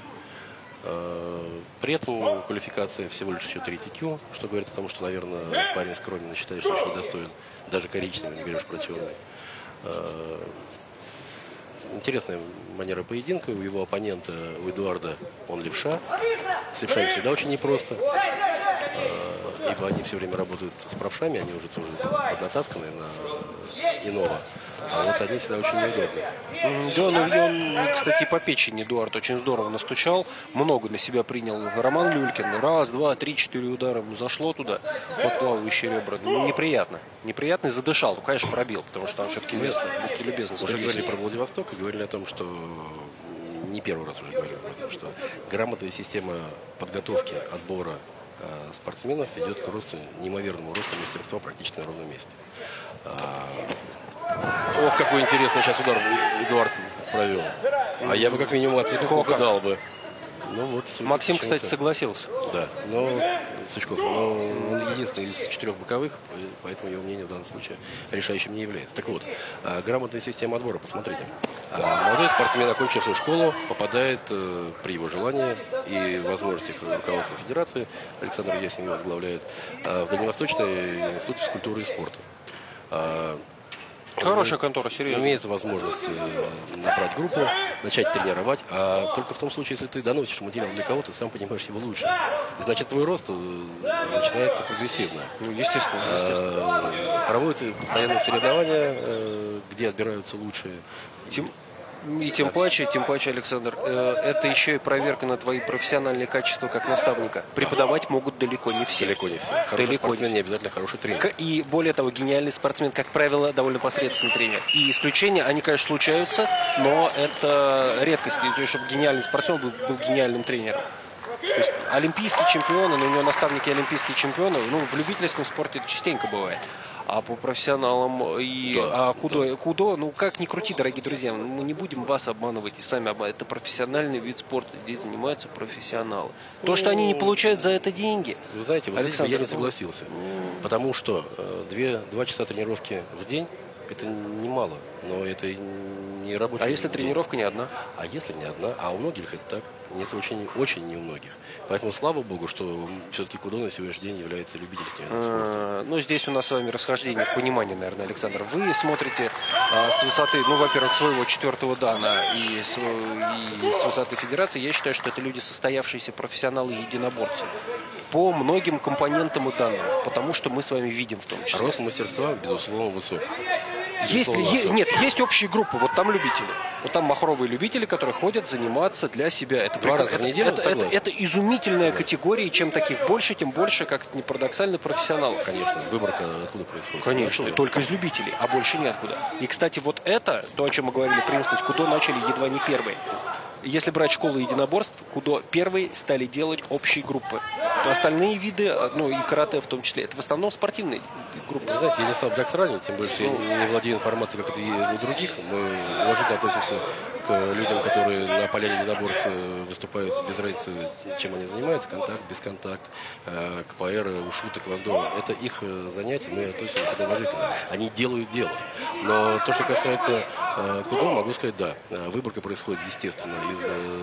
Э, при этом квалификация всего лишь еще три ти кью, что говорит о том, что, наверное, парень скромен, считает, что очень достоин. Даже коричневый, не говоришь про черный. Э, интересная манера поединка. У его оппонента, у Эдуарда, он левша. С левшами всегда очень непросто. Ибо они все время работают с правшами, они уже тоже поднатасканы на иного. А вот они всегда очень неудобны. Да, ну он, кстати, по печени Эдуард очень здорово настучал. Много на себя принял Роман Люлькин. Раз, два, три, четыре удара ему зашло туда. Вот плавающие ребра. Ну, неприятно. Неприятно и задышал. Ну, конечно, пробил, потому что там все-таки место. Будьте любезны. Уже говорили про Владивосток и говорили о том, что не первый раз уже говорили о том, что грамотная система подготовки, отбора спортсменов идет к росту, неимоверному росту мастерства практически на ровном месте. А... Ох, какой интересный сейчас удар Эдуард провел. А я бы как минимум от Сычкова дал бы. Ну, вот, Максим, кстати, согласился. Да, но Сычков, но он единственный из четырех боковых, поэтому его мнение в данном случае решающим не является. Так вот, грамотная система отбора, посмотрите. Молодой спортсмен, окончивший школу, попадает при его желании и возможностях руководства федерации, Александр Ясин его возглавляет, в Дальневосточный институт физкультуры и спорта. Хорошая контора, серьезно. Имеет возможность набрать группу, начать тренировать, а только в том случае, если ты доносишь материал для кого-то, сам понимаешь его лучше. И значит, твой рост начинается прогрессивно. Ну, естественно, естественно. Проводятся постоянные соревнования, где отбираются лучшие. Тем, и тем паче, тем паче, Александр, это еще и проверка на твои профессиональные качества как наставника. Преподавать могут далеко не все. Далеко не все. Хороший далеко спортсмен не не обязательно хороший тренер. И более того, гениальный спортсмен, как правило, довольно посредственный тренер. И исключения, они, конечно, случаются, но это редкость. То есть, чтобы гениальный спортсмен был, был гениальным тренером. То есть олимпийский чемпион, но у него наставники олимпийские чемпионы. Ну, в любительском спорте это частенько бывает. А по профессионалам и да, а кудо, да. кудо, ну как ни крути, дорогие друзья, мы не будем вас обманывать и сами обманывать. Это профессиональный вид спорта, здесь занимаются профессионалы. То, что они не получают за это деньги. Вы знаете, вот здесь бы я не Александр, согласился. Потому что э, две, два часа тренировки в день это немало, но это не рабочий А если день. тренировка не одна? А если не одна? А у многих это так. Нет, очень, очень не у многих. Поэтому слава богу, что все-таки кудо на сегодняшний день является любительским видом спорта. А, ну, здесь у нас с вами расхождение в понимании, наверное, Александр. Вы смотрите а, с высоты, ну, во-первых, своего четвертого дана и с, и с высоты федерации. Я считаю, что это люди, состоявшиеся профессионалы и единоборцы. По многим компонентам и данным. Потому что мы с вами видим в том числе. Рост мастерства, безусловно, высок. Если, Безусловно, е, высок. нет, есть общие группы, вот там любители. Вот там махровые любители, которые ходят заниматься для себя. Это, Два прикольно. раза в это, неделю, это, это, согласен. это изумительная категория, и чем таких больше, тем больше, как это ни парадоксально, профессионалов. Конечно, выборка откуда происходит? Конечно, Оттуда. только из любителей, а больше неоткуда. И, кстати, вот это, то, о чем мы говорили, преемственность кудо начали едва не первые. Если брать школы единоборств, кудо первые стали делать общие группы. Остальные виды, ну и карате в том числе, это в основном спортивные группы. Вы знаете, я не стал бы так сравнивать, тем более, что я не владею информацией, как это и у других. Мы уважительно относимся к людям, которые на поляне единоборств выступают без разницы, чем они занимаются, контакт, бесконтакт, КПР, ушу, тэквондо. Это их занятия, мы относимся к этому уважительно. Они делают дело. Но то, что касается кудо, могу сказать, да, выборка происходит, естественно, из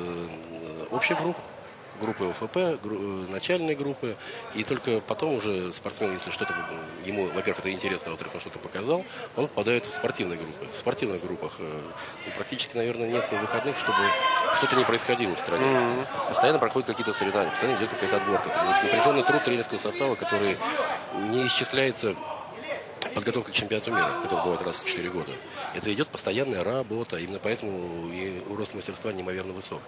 общих групп, группы ОФП, гру, начальной группы, и только потом уже спортсмен, если что-то ему, во-первых, это интересно, а во-вторых, он что-то показал, он попадает в спортивные группы. В спортивных группах э, практически, наверное, нет выходных, чтобы что-то не происходило в стране. Mm-hmm. Постоянно проходят какие-то соревнования, постоянно идет какая-то отборка. Это напряженный труд тренерского состава, который не исчисляется подготовка к чемпионату мира, который бывает раз в четыре года. Это идет постоянная работа, именно поэтому и рост мастерства неимоверно высок.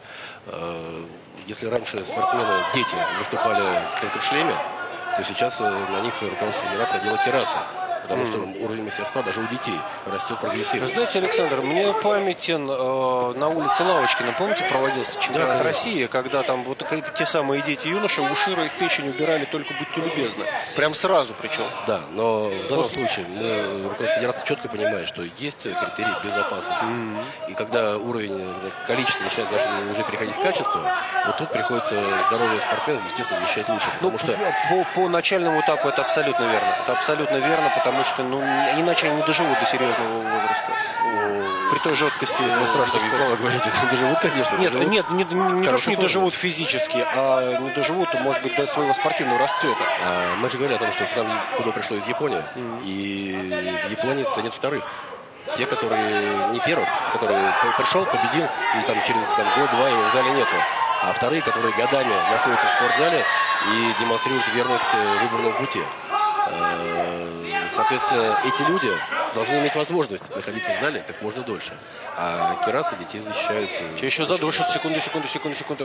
Если раньше спортсмены, дети выступали только в шлеме, то сейчас на них руководство федерации одела кирасы. Потому что уровень мастерства даже у детей растет прогрессивно. Знаете, Александр, мне памятен э, на улице Лавочкина, помните, проводился чемпионат да, России, когда там вот те самые дети юноши у Шира и в печень убирали, только будьте любезны. Прям сразу причем. Да, но в данном случае мы, руководство федерации четко понимает, что есть критерии безопасности. Mm-hmm. И когда уровень количества начинает даже уже переходить в качество, вот тут приходится здоровье спортсменов, естественно, защищать лучше. Потому ну, что... по, по начальному этапу это абсолютно верно. Это абсолютно верно, потому что ну, иначе они не доживут до серьезного возраста. При той жесткости. Это страшно слова говорить. Не доживут, конечно. Нет, доживут. нет, не, не, не то, что не доживут физически, а не доживут, может быть, до своего спортивного расцвета. А, мы же говорили о том, что к нам кудо пришло из Японии, mm-hmm. и в Японии ценят вторых. Те, которые не первых, которые пришел, победил, и там через там, год-два его в зале нету. А вторые, которые годами находятся в спортзале и демонстрируют верность выбранному пути. Соответственно, эти люди должны иметь возможность находиться в зале как можно дольше. А кирасы детей защищают. Че еще задушат? Секунду, секунду, секунду, секунду.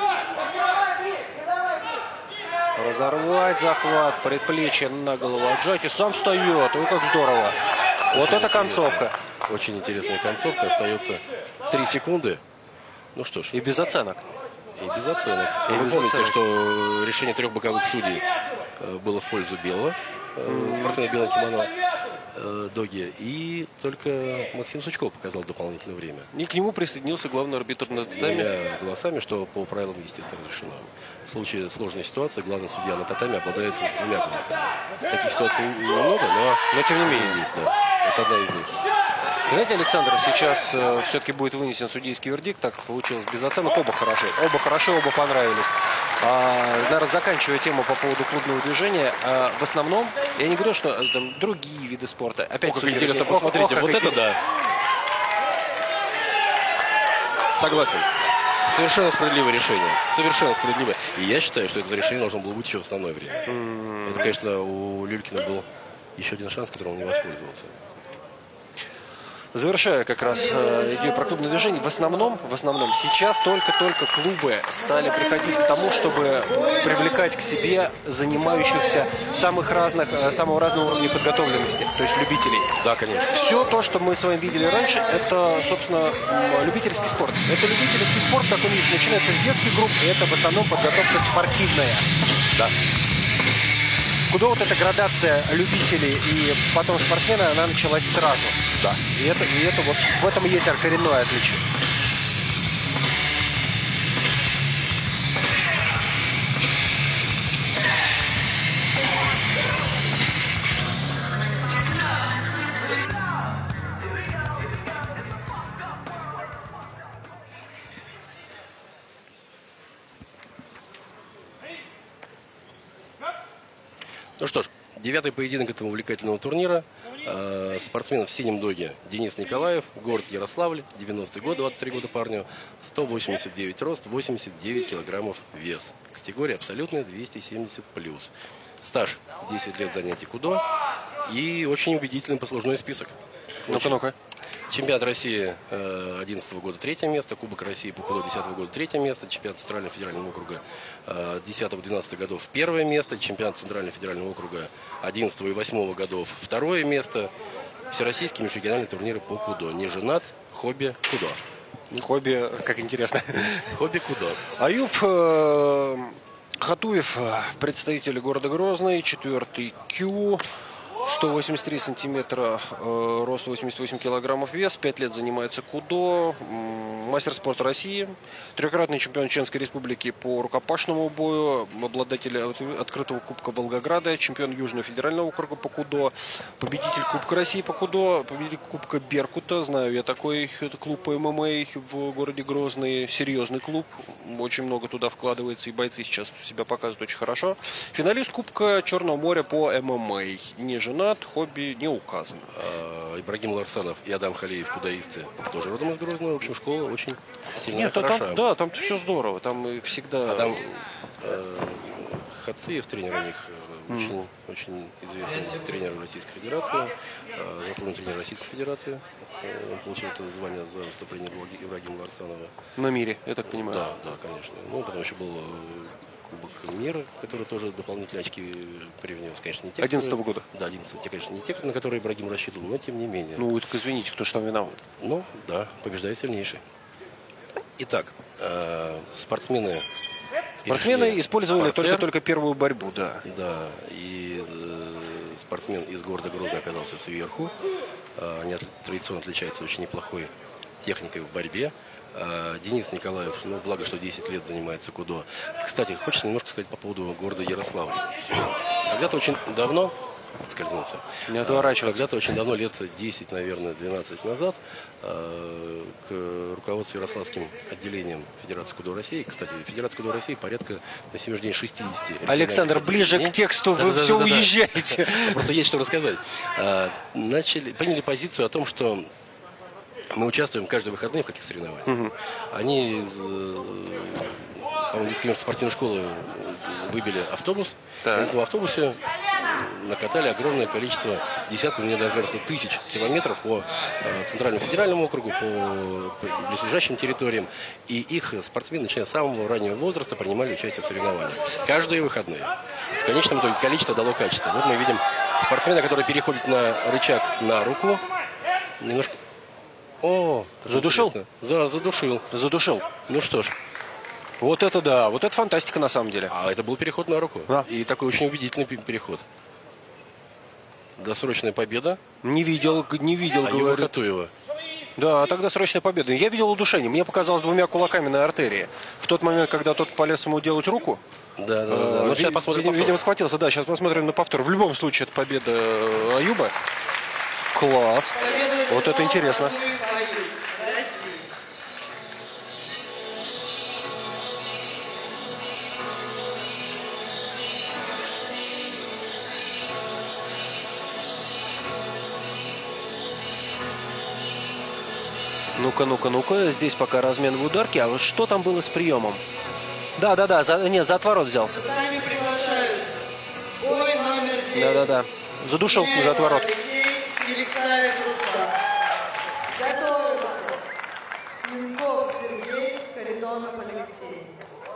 Разорвать захват, предплечье на голову отжать и сам встает. Ой, как здорово. Вот это концовка. Очень интересная концовка. Остается три секунды. Ну что ж. И без оценок. И без оценок. И и вы без помните, оценок. что решение трех боковых судей было в пользу белого. Mm-hmm. Спортсмена белого кимоно э, Доги. И только Максим Сучков показал дополнительное время. И к нему присоединился главный арбитр на татами. Двумя голосами, что по правилам, естественно, разрешено. В случае сложной ситуации главный судья на татами обладает двумя голосами. Таких ситуаций немного, но, но тем не менее есть. Да. Это одна из них. Знаете, Александр, сейчас э, все-таки будет вынесен судейский вердикт. Так получилось без оценок. Оба хороши. Оба хороши, оба понравились. А, наверное, заканчивая тему по поводу клубного движения, а, в основном, я не говорю, что а, там, другие виды спорта. Опять О, как интересно, посмотрите, вот это да. Согласен. Совершенно справедливое решение. Совершенно справедливое. И я считаю, что это решение должно было быть еще в основное время. Mm-hmm. Это, конечно, у Люлькина был еще один шанс, которым он не воспользовался. Завершая как раз э, идею про клубное движение, в основном, в основном сейчас только-только клубы стали приходить к тому, чтобы привлекать к себе занимающихся самых разных, э, самого разного уровня подготовленности, то есть любителей. Да, конечно. Все то, что мы с вами видели раньше, это, собственно, м, любительский спорт. Это любительский спорт, как он есть, начинается с детских групп, и это в основном подготовка спортивная. Да. Куда вот эта градация любителей и потом спортсмена, она началась сразу. Да. И это, и это вот в этом и есть коренное отличие. Ну что ж, девятый поединок этого увлекательного турнира. Э, спортсмен в синем доге Денис Николаев, город Ярославль, девяностый год, двадцать три года парню, сто восемьдесят девять рост, восемьдесят девять килограммов вес. Категория абсолютная, двести семьдесят плюс. Стаж десять лет занятий кудо и очень убедительный послужной список. Ну-ка, ну-ка. Чемпионат России одиннадцатого года третье место, Кубок России по кудо десятого года третье место, чемпионат Центрального федерального округа десятого-двенадцатого годов первое место, чемпионат Центрального федерального округа одиннадцатого и восьмого годов второе место, всероссийские межрегиональные турниры по кудо. Не женат, хобби кудо. Хобби, как интересно. Хобби кудо. Аюб э, Хатуев, представитель города Грозный, четвертый Q. сто восемьдесят три сантиметра, э, рост восемьдесят восемь килограммов вес, пять лет занимается кудо, м, мастер спорта России, трехкратный чемпион Чеченской Республики по рукопашному бою, обладатель от- открытого Кубка Волгограда, чемпион Южного федерального округа по кудо, победитель Кубка России по кудо, победитель Кубка Беркута, знаю я такой, это клуб по эм эм а в городе Грозный, серьезный клуб, очень много туда вкладывается, и бойцы сейчас себя показывают очень хорошо. Финалист Кубка Черного моря по эм эм а, не женат, хобби не указано. А, Ибрагим Ларсанов и Адам Халиев, кудаисты, тоже родом из Грозного. В общем, школа очень сильная, Нет, там, хороша. да, там все здорово, там и всегда... Адам э, Хациев, тренер у них, э, очень, очень известный тренер Российской Федерации, э, заслуженный тренер Российской Федерации. Э, Он получил это звание за выступление Ибрагима Ларсанова. На мире, я так понимаю. Да, да, конечно. Ну, потом еще был э, Кубок мира, который тоже дополнительные очки привнес. Конечно, не те, одиннадцатого которые- года. Да, одиннадцатого. Те, конечно, не те, на которые Ибрагим рассчитывал, но тем не менее. Ну, так извините, кто же там виноват? Ну, да, побеждает сильнейший. Итак, э, спортсмены... Спортсмены перешли использовали в партер. только-только первую борьбу, да. Да, и э, спортсмен из города Грозный оказался сверху. Э, они от- традиционно отличаются очень неплохой техникой в борьбе. Э, Денис Николаев, ну, благо, что десять лет занимается кудо. Кстати, хочется немножко сказать по поводу города Ярославль. Когда-то очень давно, скользнулся, Не отворачиваться. когда-то очень давно, лет десять, наверное, двенадцать назад, э, к руководству Ярославским отделением Федерации кудо России, кстати, Федерация кудо России порядка на сегодняшний день шестьдесят. Александр, ближе к тексту, вы все Да-да-да-да-да. уезжаете. Просто есть что рассказать. А, Начали, приняли позицию о том, что мы участвуем каждые выходные в каких соревнованиях. Они из, э, по-моему, из спортивной школы выбили автобус. Так. На этом автобусе накатали огромное количество, десятки, мне даже кажется, тысяч километров по э, Центральному федеральному округу, по, по близлежащим территориям. И их спортсмены, начиная с самого раннего возраста, принимали участие в соревнованиях. Каждые выходные. В конечном итоге количество дало качество. Вот мы видим спортсмена, который переходит на рычаг на руку. Немножко... О, Задушил? интересно. За, задушил. Задушил. Ну что ж, Вот это да, вот это фантастика на самом деле. а это был переход на руку. Да. И такой очень убедительный пе- переход. Досрочная победа. Не видел, не видел, Аюба говорю. Хатуева. Да, тогда срочная победа. Я видел удушение. Мне показалось двумя кулаками на артерии. В тот момент, когда тот полез ему делать руку, Да, да, да. э, Ну, ви- сейчас посмотрим видимо, повтор. видимо, схватился. Да, сейчас посмотрим на повтор. В любом случае, это победа э, Аюба. Класс. Вот это интересно. Ну-ка, ну-ка, ну-ка. Здесь пока размен в ударке. А вот что там было с приемом? Да, да, да. За, нет, за отворот взялся. Нами приглашаются бой номер девять. Да, да, да. Задушил за отворот. Алексей Елисаев Руслан. Миронов Алексей.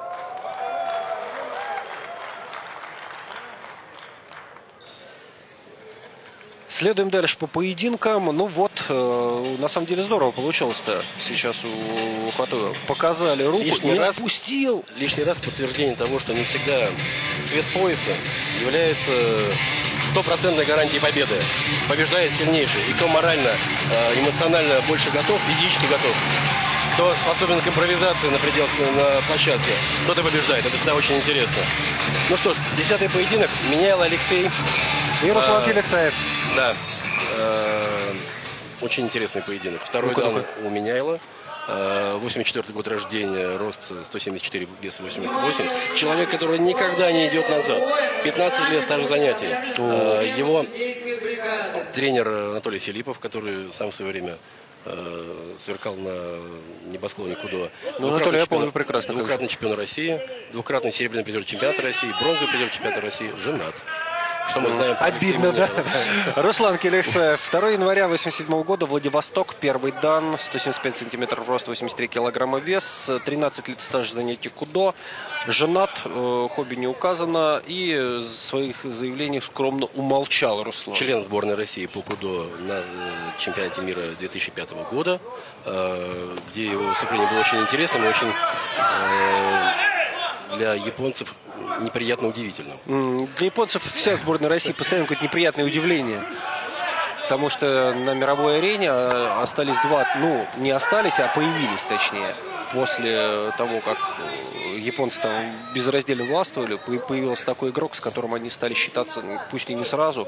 Следуем дальше по поединкам. Ну вот, э, на самом деле здорово получилось-то. Сейчас у Хатуя показали руку. Лишний не раз отпустил. Лишний раз подтверждение того, что не всегда цвет пояса является стопроцентной гарантией победы. Побеждает сильнейший. И кто морально, эмоционально больше готов, физически готов, кто способен к импровизации на пределах, на площадке, тот и побеждает. Это всегда очень интересно. Ну что ж, десятый поединок. Менял Алексей. И Руслан А, Феликсаев. Да. Э, очень интересный поединок. Второй Ну-ка, дан ну-ка. у Меняйла. Э, восемьдесят четвёртый год рождения, рост сто семьдесят четыре, вес восемьдесят восемь. Человек, который никогда не идет назад. пятнадцать лет стажа занятий. Э, его тренер Анатолий Филиппов, который сам в свое время э, сверкал на небосклоне Кудо. Ну, Анатолий, я помню прекрасно. Двукратный чемпион России, двукратный серебряный призер чемпионата России, бронзовый призер чемпионата России, женат. Что мы знаем? Обидно, да? Руслан Келексаев. второго января восемьдесят седьмого года, Владивосток, первый дан, сто семьдесят пять сантиметров рост, восемьдесят три килограмма вес, тринадцать лет стажа занятий Кудо, женат, э, хобби не указано, и в своих заявлениях скромно умолчал Руслан. Член сборной России по Кудо на э, чемпионате мира две тысячи пятого года, э, где его выступление было очень интересным и очень э, для японцев неприятно удивительным. Для японцев вся сборная России постоянно какое-то неприятное удивление. Потому что на мировой арене остались два, ну, не остались, а появились, точнее, после того, как японцы там безраздельно властвовали, появился такой игрок, с которым они стали считаться, пусть и не сразу,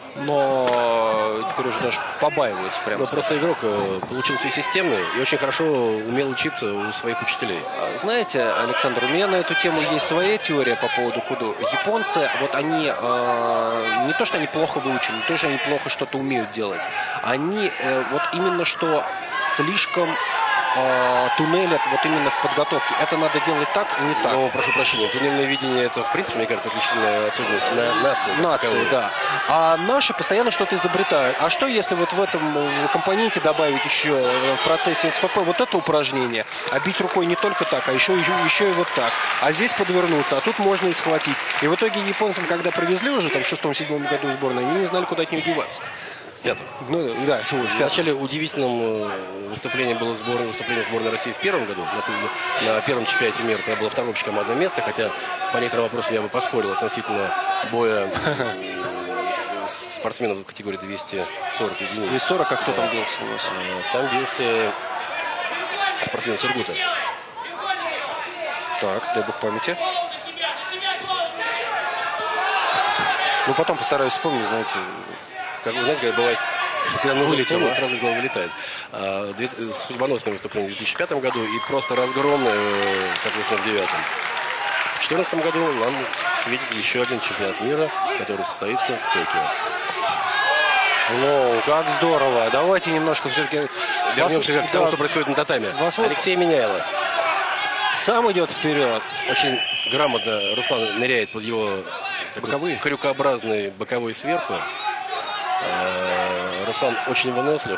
но теперь уже даже побаиваются прямо. Но просто игрок получился системный и очень хорошо умел учиться у своих учителей. Знаете, Александр, у меня на эту тему есть своя теория по поводу кудо. Японцы, вот они, э, не то, что они плохо выучены, не то, что они плохо что-то умеют делать, они э, вот именно что слишком э, туннелят вот именно в подготовке. Это надо делать так и не так. Но, прошу прощения, туннельное видение — это, в принципе, мне кажется, отличная особенность на нации. Нации, да. А наши постоянно что-то изобретают. А что, если вот в этом компоненте добавить еще в процессе СФП вот это упражнение, а бить рукой не только так, а еще, еще, еще и вот так. А здесь подвернуться, а тут можно и схватить. И в итоге японцам, когда привезли уже там в шестом-седьмом году сборную, они не знали, куда от них деваться. Пятый. Ну да, вот, В начале удивительным выступлением было сборное, выступление сборной России в первом году. На, на первом чемпионате мира это было второе общекомандное место, хотя по некоторым вопросам я бы поспорил относительно боя спортсменов в категории двести сорок единиц. двести сорок, а кто там бился у нас? Там бился спортсмен Сургута. Так, дай бог памяти. Ну потом постараюсь вспомнить, знаете. Как вы знаете, как бывает, когда нужно Вылетело. вспомнить, сразу голова вылетает. А, две- судьбоносное выступление в две тысячи пятом году и просто разгромное, э, соответственно, в девятом. В две тысячи четырнадцатом году нам светит еще один чемпионат мира, который состоится в Токио. Ну, как здорово. Давайте немножко все-таки... Вернемся к тому, что происходит на татаме. Вас вот- Алексей Меняйло. Сам идет вперед. Очень грамотно Руслан ныряет под его такой Боковые? крюкообразный боковой сверху. Э, Руслан очень вынослив.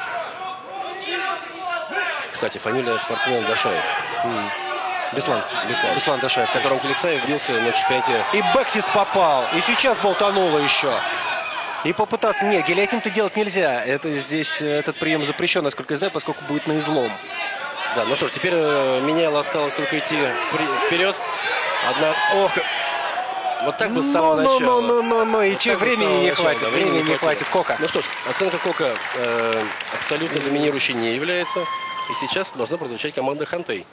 Кстати, фамилия спортсмена Дашаев. Беслан. Беслан. Беслан Дашаев. В котором Келексаев бился на чемпионате. И бэкфист попал. И сейчас болтануло еще. И попытаться... Нет, гильотин-то делать нельзя. Это здесь, этот прием запрещен, насколько я знаю, поскольку будет на излом. Да, ну что ж, теперь э, Меняйло осталось только идти впри- вперед. Одна... Ох! Вот так бы с самого Ну, начала. ну, ну, ну, ну, и Вот че, так бы с времени самого не начала, хватит, да, времени не хватит. Кока. Ну что ж, оценка Кока э, абсолютно доминирующей не является. И сейчас должна прозвучать команда Хантей.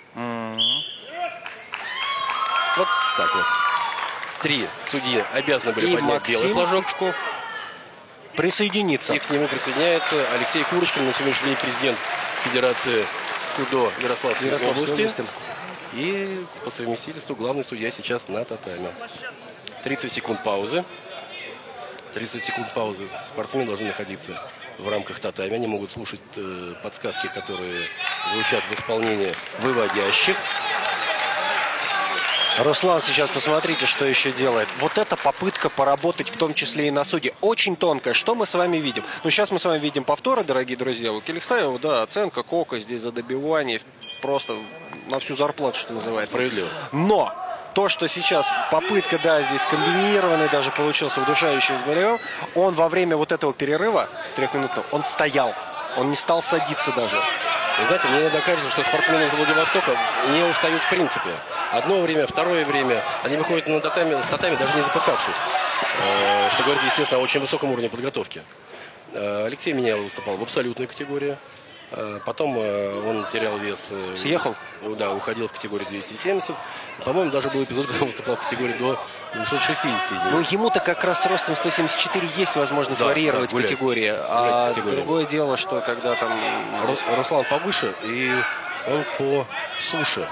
Вот так вот. Три судьи обязаны были И поднять белый Максим флажок. Сучков присоединится. И к нему присоединяется Алексей Курочкин, на сегодняшний день президент Федерации Кудо Ярославской Ярославской области. области. И по совместительству главный судья сейчас на татаме. тридцать секунд паузы. тридцать секунд паузы. Спортсмены должны находиться в рамках татами. Они могут слушать э, подсказки, которые звучат в исполнении выводящих. Руслан сейчас, посмотрите, что еще делает. Вот эта попытка поработать, в том числе и на суде, очень тонкая. Что мы с вами видим? Ну, сейчас мы с вами видим повторы, дорогие друзья. У Келексаева, да, оценка Кока здесь за добивание. Просто на всю зарплату, что называется. Справедливо. Но то, что сейчас попытка, да, здесь комбинированная, даже получился удушающий из Болевым, он во время вот этого перерыва, трехминутного, он стоял. Он не стал садиться даже. И знаете, мне иногда кажется, что спортсмены из Владивостока не устают в принципе. Одно время, второе время они выходят на татами, с татами, даже не запыхавшись. Э, что говорит, естественно, о очень высоком уровне подготовки. Э, Алексей Меняйло выступал в абсолютной категории. Э, потом э, он терял вес. Э, Съехал? Да, уходил в категорию двести семьдесят. По-моему, даже был эпизод, когда он выступал в категории до двухсот шестидесяти. Ну, ему-то как раз с ростом сто семьдесят четыре есть возможность Да, варьировать да, гулять. категории. Гулять А категории. другое дело, что когда там... Рус, Руслан повыше, и он по суше.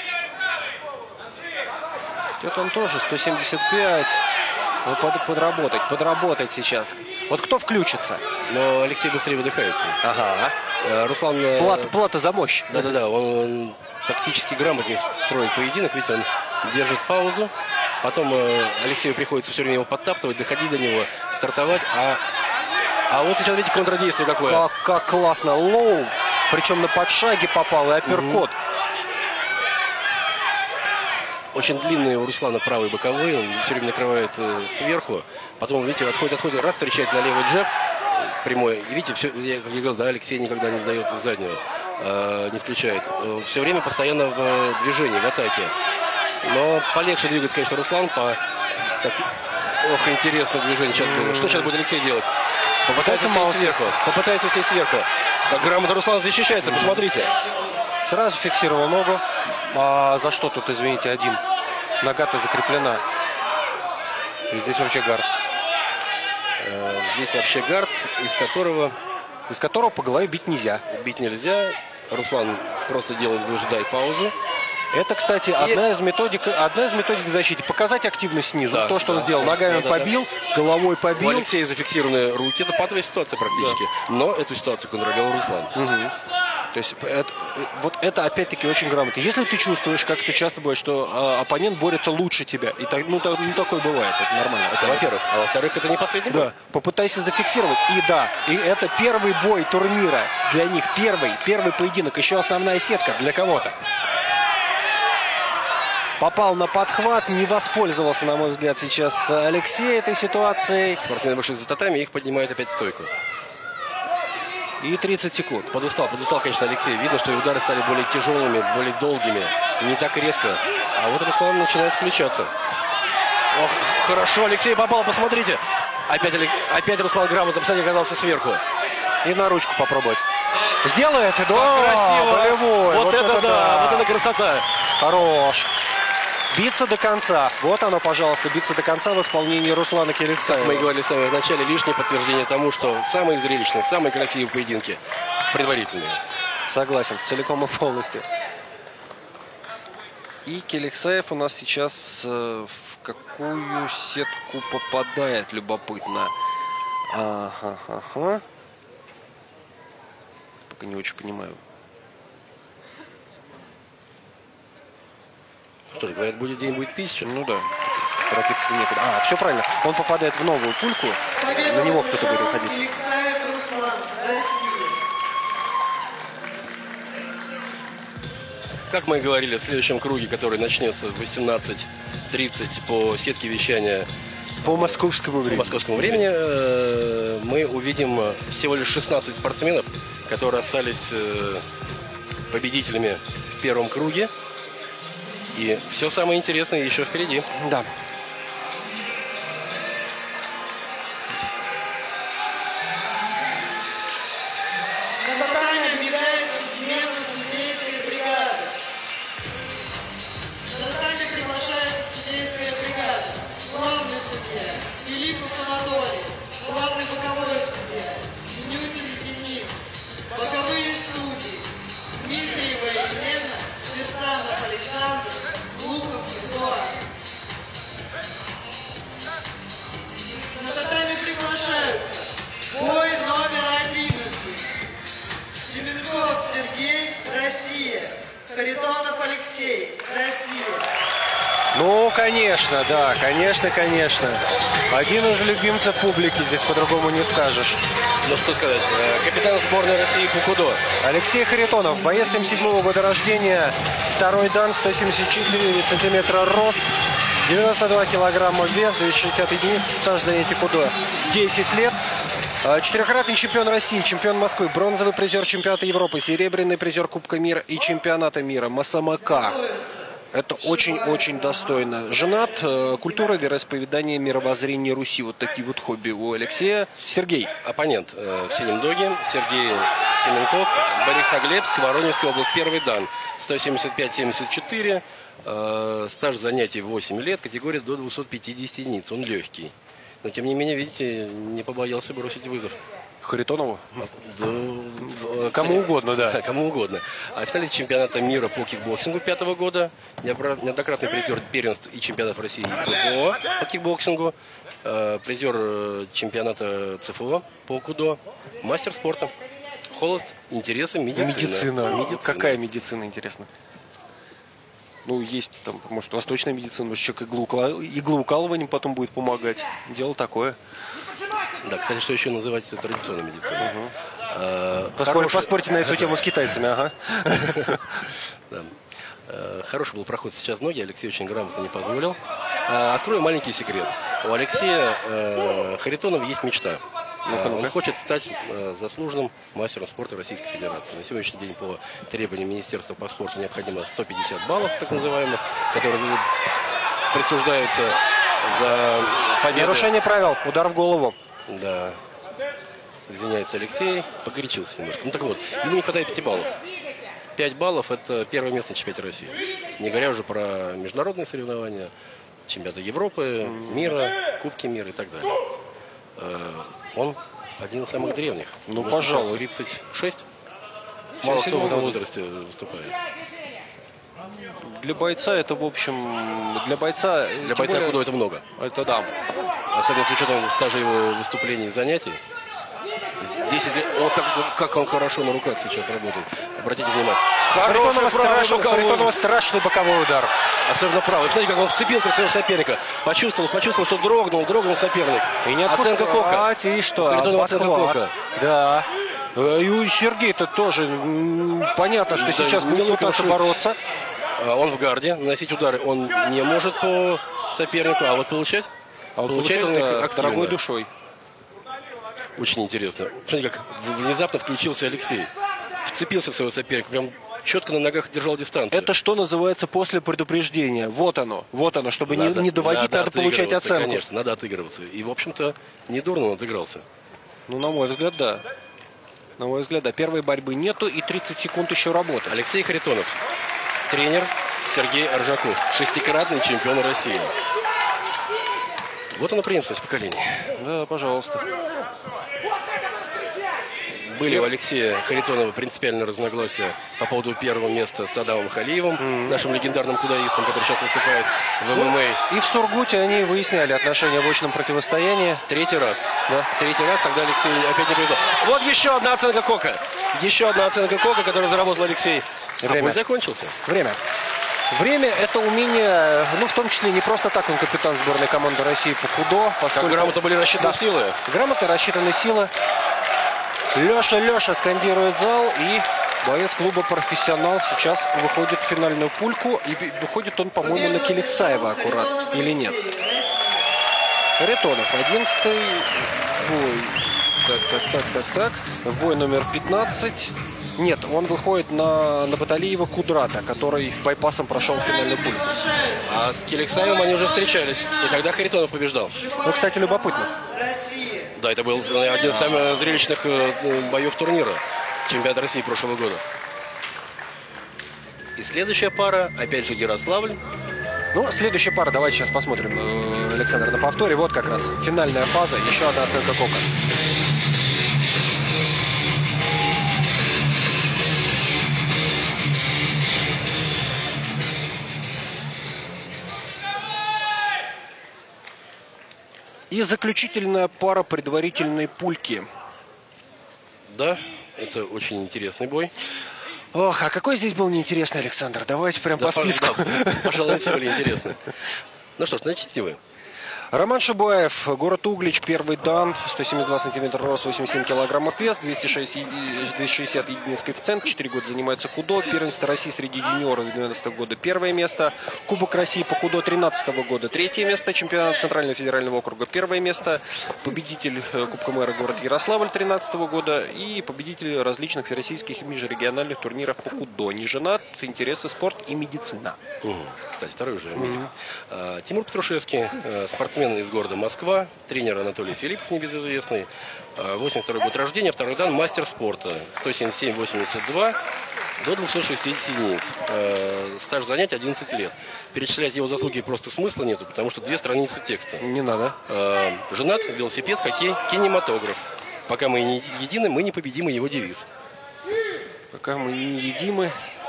Вот он тоже сто семьдесят пять. Ну, под, подработать, подработать сейчас. Вот кто включится? Но Алексей быстрее выдыхается. Ага. Э, Руслан... э, Плата, плата за мощь. Да-да-да, он, он тактически грамотнее строит поединок. Видите, он держит паузу. Потом э, Алексею приходится все время его подтаптывать, доходить до него, стартовать. А, а вот сейчас, видите, контрдействие какое. Как, как классно. Лоу. Причем на подшаге попал и апперкот. Очень длинный у Руслана правый боковой. Он все время накрывает э, сверху. Потом, видите, отходит, отходит, раз встречает на левый джеб прямой. И видите, все, я, как я говорил, да, Алексей никогда не сдает заднюю, э, не включает. Э, все время постоянно в э, движении, в атаке. Но полегче двигается, конечно, Руслан. По... Так... Ох, интересное движение сейчас было. Что сейчас будет Алексей делать? Попытается сесть сверху. Попытается сесть сверху. Как грамотно Руслан защищается, посмотрите. Сразу фиксировал ногу. А за что тут, извините, один? Нога-то закреплена. И здесь вообще гард. Э, здесь вообще гард, из которого... Из которого по голове бить нельзя. Бить нельзя. Руслан просто делает, выжидает паузу. Это, кстати, и... одна из методик, одна из методик защиты. Показать активность снизу. Да, то, что да, он сделал. да, Ногами да, да, побил, да. головой побил. У Алексея зафиксированы руки. Это патовая ситуация практически. Да. Но эту ситуацию контролировал Руслан. Угу. То есть это, вот это опять-таки очень грамотно. Если ты чувствуешь, как это часто бывает, что э, оппонент борется лучше тебя, и так, ну, так, ну такое бывает, это нормально. Это, во-первых. А во-вторых, это не последний бой. Да, попытайся зафиксировать. И да, и это первый бой турнира для них. Первый, первый поединок. Еще основная сетка для кого-то. Попал на подхват, не воспользовался, на мой взгляд, сейчас Алексей этой ситуацией. Спортсмены вышли за татами, их поднимают опять в стойку. И тридцать секунд. Подустал, подустал, конечно, Алексей. Видно, что удары стали более тяжелыми, более долгими. Не так резко. А вот Руслан начинает включаться. Ох, хорошо, Алексей попал, посмотрите. Опять, опять Руслан грамотно, посмотрите, оказался сверху. И на ручку попробовать. Сделает, да, красиво. болевой. Вот, Вот это, это да, да. вот это красота. Хорош. Биться до конца. Вот оно, пожалуйста, биться до конца в исполнении Руслана Келексаева. Мы говорили с вами в начале, лишнее подтверждение тому, что самые зрелищные, самые красивые поединки предварительные. Согласен, целиком и полностью. И Келексаев у нас сейчас э, в какую сетку попадает, любопытно. Ага, ага. Пока не очень понимаю. Что же, говорят, будет день, будет тысяча. Ну да, торопиться некуда. А, все правильно. Он попадает в новую пульку. На него кто-то будет уходить. Келексаев Руслан, Россия. Как мы и говорили, в следующем круге, который начнется в восемнадцать тридцать по сетке вещания По московскому по времени. московскому времени, э, мы увидим всего лишь шестнадцать спортсменов, которые остались э, победителями в первом круге. И все самое интересное еще впереди. Да. На татами объявляется смена судейской бригады. На татами приглашается судейская бригада. Главный судья Филиппов Анатолий. Главный боковой судья Синютин Денис. Боковые судьи Дмитриева Елена, Кирсанов Александр, Глухов Эдуард. На татами приглашаются бой номер одиннадцать. Семенков Сергей, Россия. Харитонов Алексей, Россия. Ну, конечно, да, конечно, конечно. Один из любимцев публики, здесь по-другому не скажешь. Ну, что сказать, капитан сборной России по кудо. Алексей Харитонов, боец семьдесят седьмого года рождения, второй дан, сто семьдесят четыре сантиметра рост, девяносто два килограмма вес, двести шестьдесят единиц, стаж занятий кудо десять лет. Четырехкратный чемпион России, чемпион Москвы, бронзовый призер чемпионата Европы, серебряный призер Кубка мира и чемпионата мира. Масамака. Это очень-очень достойно. Женат, культура, вероисповедание, мировоззрение Руси. Вот такие вот хобби у Алексея. Сергей. Оппонент э, в синем доге. Сергей Семенков. Борисоглебск, Воронежская область, первый дан. сто семьдесят пять семьдесят четыре. Э, стаж занятий восемь лет. Категория до двухсот пятидесяти единиц. Он легкий. Но, тем не менее, видите, не побоялся бросить вызов. Харитонову? Да, кому угодно, да. Кому угодно. А финалист чемпионата мира по кикбоксингу пятого года, неоднократный призер первенств и чемпионатов России и ЦФО по кикбоксингу, призер чемпионата ЦФО по кудо, мастер спорта. Холост, интересы, медицина. Медицина. медицина. Какая медицина, интересно? Ну, есть там, может, восточная медицина, может, человек иглоукалыванием потом будет помогать. Дело такое. Да, кстати, что еще называть традиционной медициной? Угу. А, Поспор, хороший... Поспорьте на эту тему с китайцами, ага. Да. Хороший был проход сейчас в ноги, Алексей очень грамотно не позволил. Открою маленький секрет. У Алексея Харитонова есть мечта. Он хочет стать заслуженным мастером спорта Российской Федерации. На сегодняшний день по требованиям Министерства по спорту необходимо сто пятьдесят баллов, так называемых, которые присуждаются за победу. Нарушение правил, удар в голову. Да. Извиняется Алексей, погорячился немножко. Ну так вот, ему не хватает пяти баллов. пять баллов – это первое место на чемпионате России. Не говоря уже про международные соревнования, чемпионаты Европы, мира, Кубки мира и так далее. Он один из самых древних. Ну, пожалуй. тридцать шесть. Мало кто в этом возрасте выступает. Для бойца это, в общем, для бойца... Для бойца более... кудо это много. Это да. Особенно с учетом стажа его выступлений и занятий. десять лет. О, как, как он хорошо на руках сейчас работает. Обратите внимание. Харитонова страшный, боковой... страшный боковой удар. Особенно правый. Смотрите, как он вцепился в своего соперника. Почувствовал, почувствовал, что дрогнул, дрогнул соперник. И не оценка кока. И что? Харитонова оценка кока. Да. И у Сергея-то тоже понятно, что да, сейчас будет пытаться бороться. Он в гарде. Наносить удары он не может по сопернику, а вот получать, а вот получает он да, дорогой душой. Очень интересно. Смотрите, как внезапно включился Алексей. Вцепился в своего соперника. Прям четко на ногах держал дистанцию. Это что называется после предупреждения. Вот оно. Вот оно. Чтобы надо, не, не доводить, надо, надо получать оценку. Конечно, надо отыгрываться. И, в общем-то, недурно он отыгрался. Ну, на мой взгляд, да. На мой взгляд, да. Первой борьбы нету и тридцать секунд еще работать. Алексей Харитонов. Тренер Сергей Аржаков. Шестикратный чемпион России. Вот оно преемственность поколений. Да, пожалуйста. Были у Алексея Харитонова принципиальные разногласия по поводу первого места с Адамом Халиевым, mm-hmm. нашим легендарным кудаистом, который сейчас выступает в эм эм а. И в Сургуте они выясняли отношения в очном противостоянии. Третий раз. Да. Третий раз, тогда Алексей опять не победил. Вот еще одна оценка кока. Еще одна оценка кока, которую заработал Алексей. Время. А закончился. Время. Время – это умение, ну, в том числе не просто так он капитан сборной команды России по кудо. Поскольку... Как грамотно были рассчитаны да. силы. Грамотно рассчитаны силы. Леша, Леша скандирует зал, и боец клуба «Профессионал» сейчас выходит в финальную пульку. И выходит он, по-моему, на Келексаева аккурат, или нет? Харитонов, одиннадцатый бой. Так, так, так, так, так. Бой номер пятнадцать. Нет, он выходит на, на Баталиева Кудрата, который байпасом прошел финальную пульку. А с Келексаевым они уже встречались. И когда Харитонов побеждал. Ну, кстати, любопытно. Да, это был один из самых зрелищных боев турнира чемпионата России прошлого года. И следующая пара, опять же, Ярославль. Ну, следующая пара, давайте сейчас посмотрим, Александр, на повторе. Вот как раз финальная фаза, еще одна оценка кока. И заключительная пара предварительной пульки. Да, это очень интересный бой. Ох, а какой здесь был неинтересный Александр? Давайте прям Да, по списку. да, пожалуй, все были интересны. Ну что ж, начните вы. Роман Шибаев, город Углич, первый дан, сто семьдесят два сантиметра рост, восемьдесят семь килограммов вес, двести шестьдесят единиц коэффициент, четыре года занимается кудо, первенство России среди юниоров двенадцатого года первое место, Кубок России по кудо тринадцатого года третье место, чемпионат Центрального федерального округа первое место, победитель Кубка мэра город Ярославль тринадцатого года и победитель различных российских и межрегиональных турниров по кудо. Не женат, интересы спорт и медицина. Угу. Кстати, второй уже. Угу. А, Тимур Петрушевский, спортсмен из города Москва, тренер Анатолий Филиппов, небезызвестный, восемьдесят второй год рождения, второй дан, мастер спорта, сто семьдесят семь восемьдесят два до двухсот шестидесяти единиц, стаж занятий одиннадцать лет. Перечислять его заслуги просто смысла нету, потому что две страницы текста. Не надо. Женат, велосипед, хоккей, кинематограф. Пока мы не едины, мы непобедимы, его девиз. Пока мы не едимы.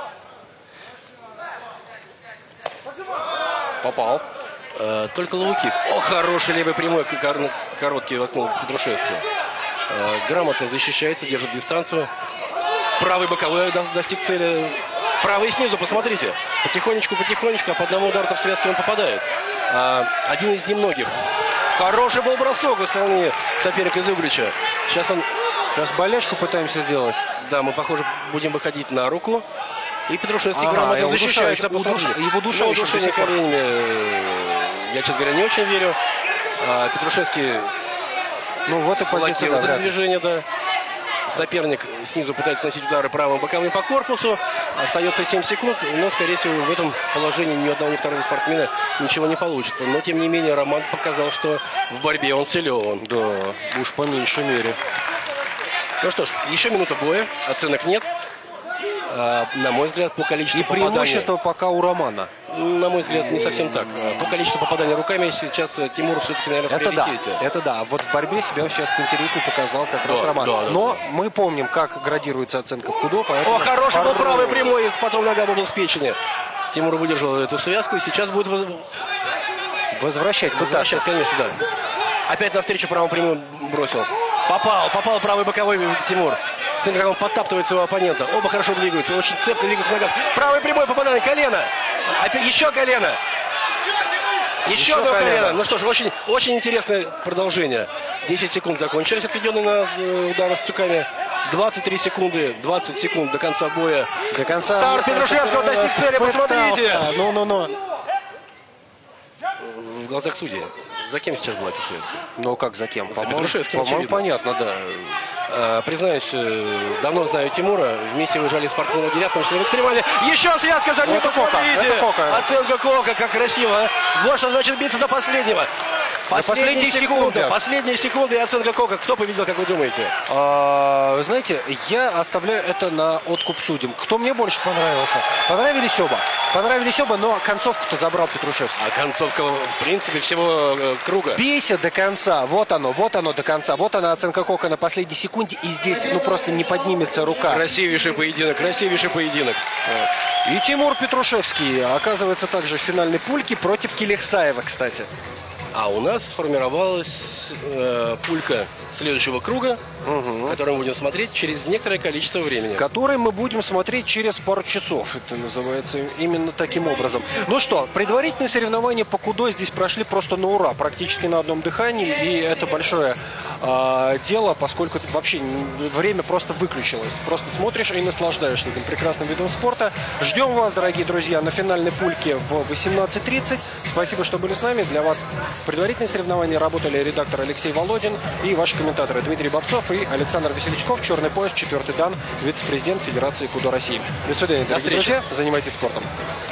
Попал. Uh, только лоу-кик. О, хороший левый прямой, короткий воткнул Петрушевский. Uh, грамотно защищается, держит дистанцию. Правый боковой достиг цели. Правый снизу, посмотрите. Потихонечку, потихонечку, а по одному удару в связке он попадает. Uh, один из немногих. Хороший был бросок в исполнении соперника из Углича. Сейчас он... Сейчас болячку пытаемся сделать. Да, мы, похоже, будем выходить на руку. И Петрушевский ага, грамотно его защищается. Душа, его, душа, его душа еще удушение коленями, я, честно говоря, не очень верю. А, Петрушевский, ну, в этой позиции, да, это движение, да. Соперник снизу пытается носить удары правым боковым по корпусу. Остается семь секунд, но, скорее всего, в этом положении ни одного, ни второго спортсмена ничего не получится. Но, тем не менее, Роман показал, что в борьбе он силен. Да, уж по меньшей мере. Ну что ж, еще минута боя, оценок нет. А, на мой взгляд, по количеству и попаданий... преимущество пока у Романа. На мой взгляд, не совсем так. По количеству попаданий руками сейчас Тимур все-таки, наверное, в это да, приоритете. это да. Вот в борьбе себя сейчас поинтереснее показал как да, раз Роман. Да, да, Но да. мы помним, как градируется оценка в кудо. О, хороший был правый прямой, потом нога был с печени. Тимур выдержал эту связку и сейчас будет возвращать. Возвращать, конечно, да. Опять навстречу правому прямому бросил. Попал, попал правый боковой Тимур. Смотрите, как он подтаптывает своего оппонента. Оба хорошо двигаются, очень цепко двигаются на ногах. Правый прямой попадание, колено. Опять еще колено. Еще, еще одно колено. колено. Ну что ж, очень, очень интересное продолжение. десять секунд закончились, отведенные на ударов цуками. двадцать три секунды, двадцать секунд до конца боя. До конца. Старт Петрушевского достиг цели, посмотрите. Ну-ну-ну. В глазах судьи. За кем сейчас была эта связка? Ну как за кем? За Петрушевским, по-моему, понятно, да. А, признаюсь, давно знаю Тимура. Вместе выезжали спортивные лагеря, в том числе в экстремале. Еще связка за ним, посмотрите. Кока. Оценка Кока, как красиво. Вот что значит биться до последнего. Последние секунды. секунды. Последние секунды и оценка Кока. Кто победил, как вы думаете? А, знаете, я оставляю это на откуп судьям. Кто мне больше понравился? Понравились оба. Понравились оба, но концовку-то забрал Петрушевский. А концовка, в принципе, всего э, круга. Бейся до конца. Вот оно, вот оно до конца. Вот она оценка Кока на последней секунде. И здесь, ну, просто не поднимется рука. Красивейший поединок, красивейший поединок. И Тимур Петрушевский оказывается также в финальной пульке против Келехсаева, кстати. А у нас сформировалась э, пулька следующего круга, угу. который мы будем смотреть через некоторое количество времени. Который мы будем смотреть через пару часов. Это называется именно таким образом. Ну что, предварительные соревнования по кудо здесь прошли просто на ура, практически на одном дыхании. И это большое э, дело, поскольку вообще время просто выключилось. Просто смотришь и наслаждаешься этим прекрасным видом спорта. Ждем вас, дорогие друзья, на финальной пульке в восемнадцать тридцать. Спасибо, что были с нами. Для вас предварительные соревнования работали редактор Алексей Володин и ваши комментаторы Дмитрий Бобцов и Александр Васильчков. Черный пояс, четвертый дан, вице-президент Федерации кудо России. До свидания, дорогие друзья. Занимайтесь спортом.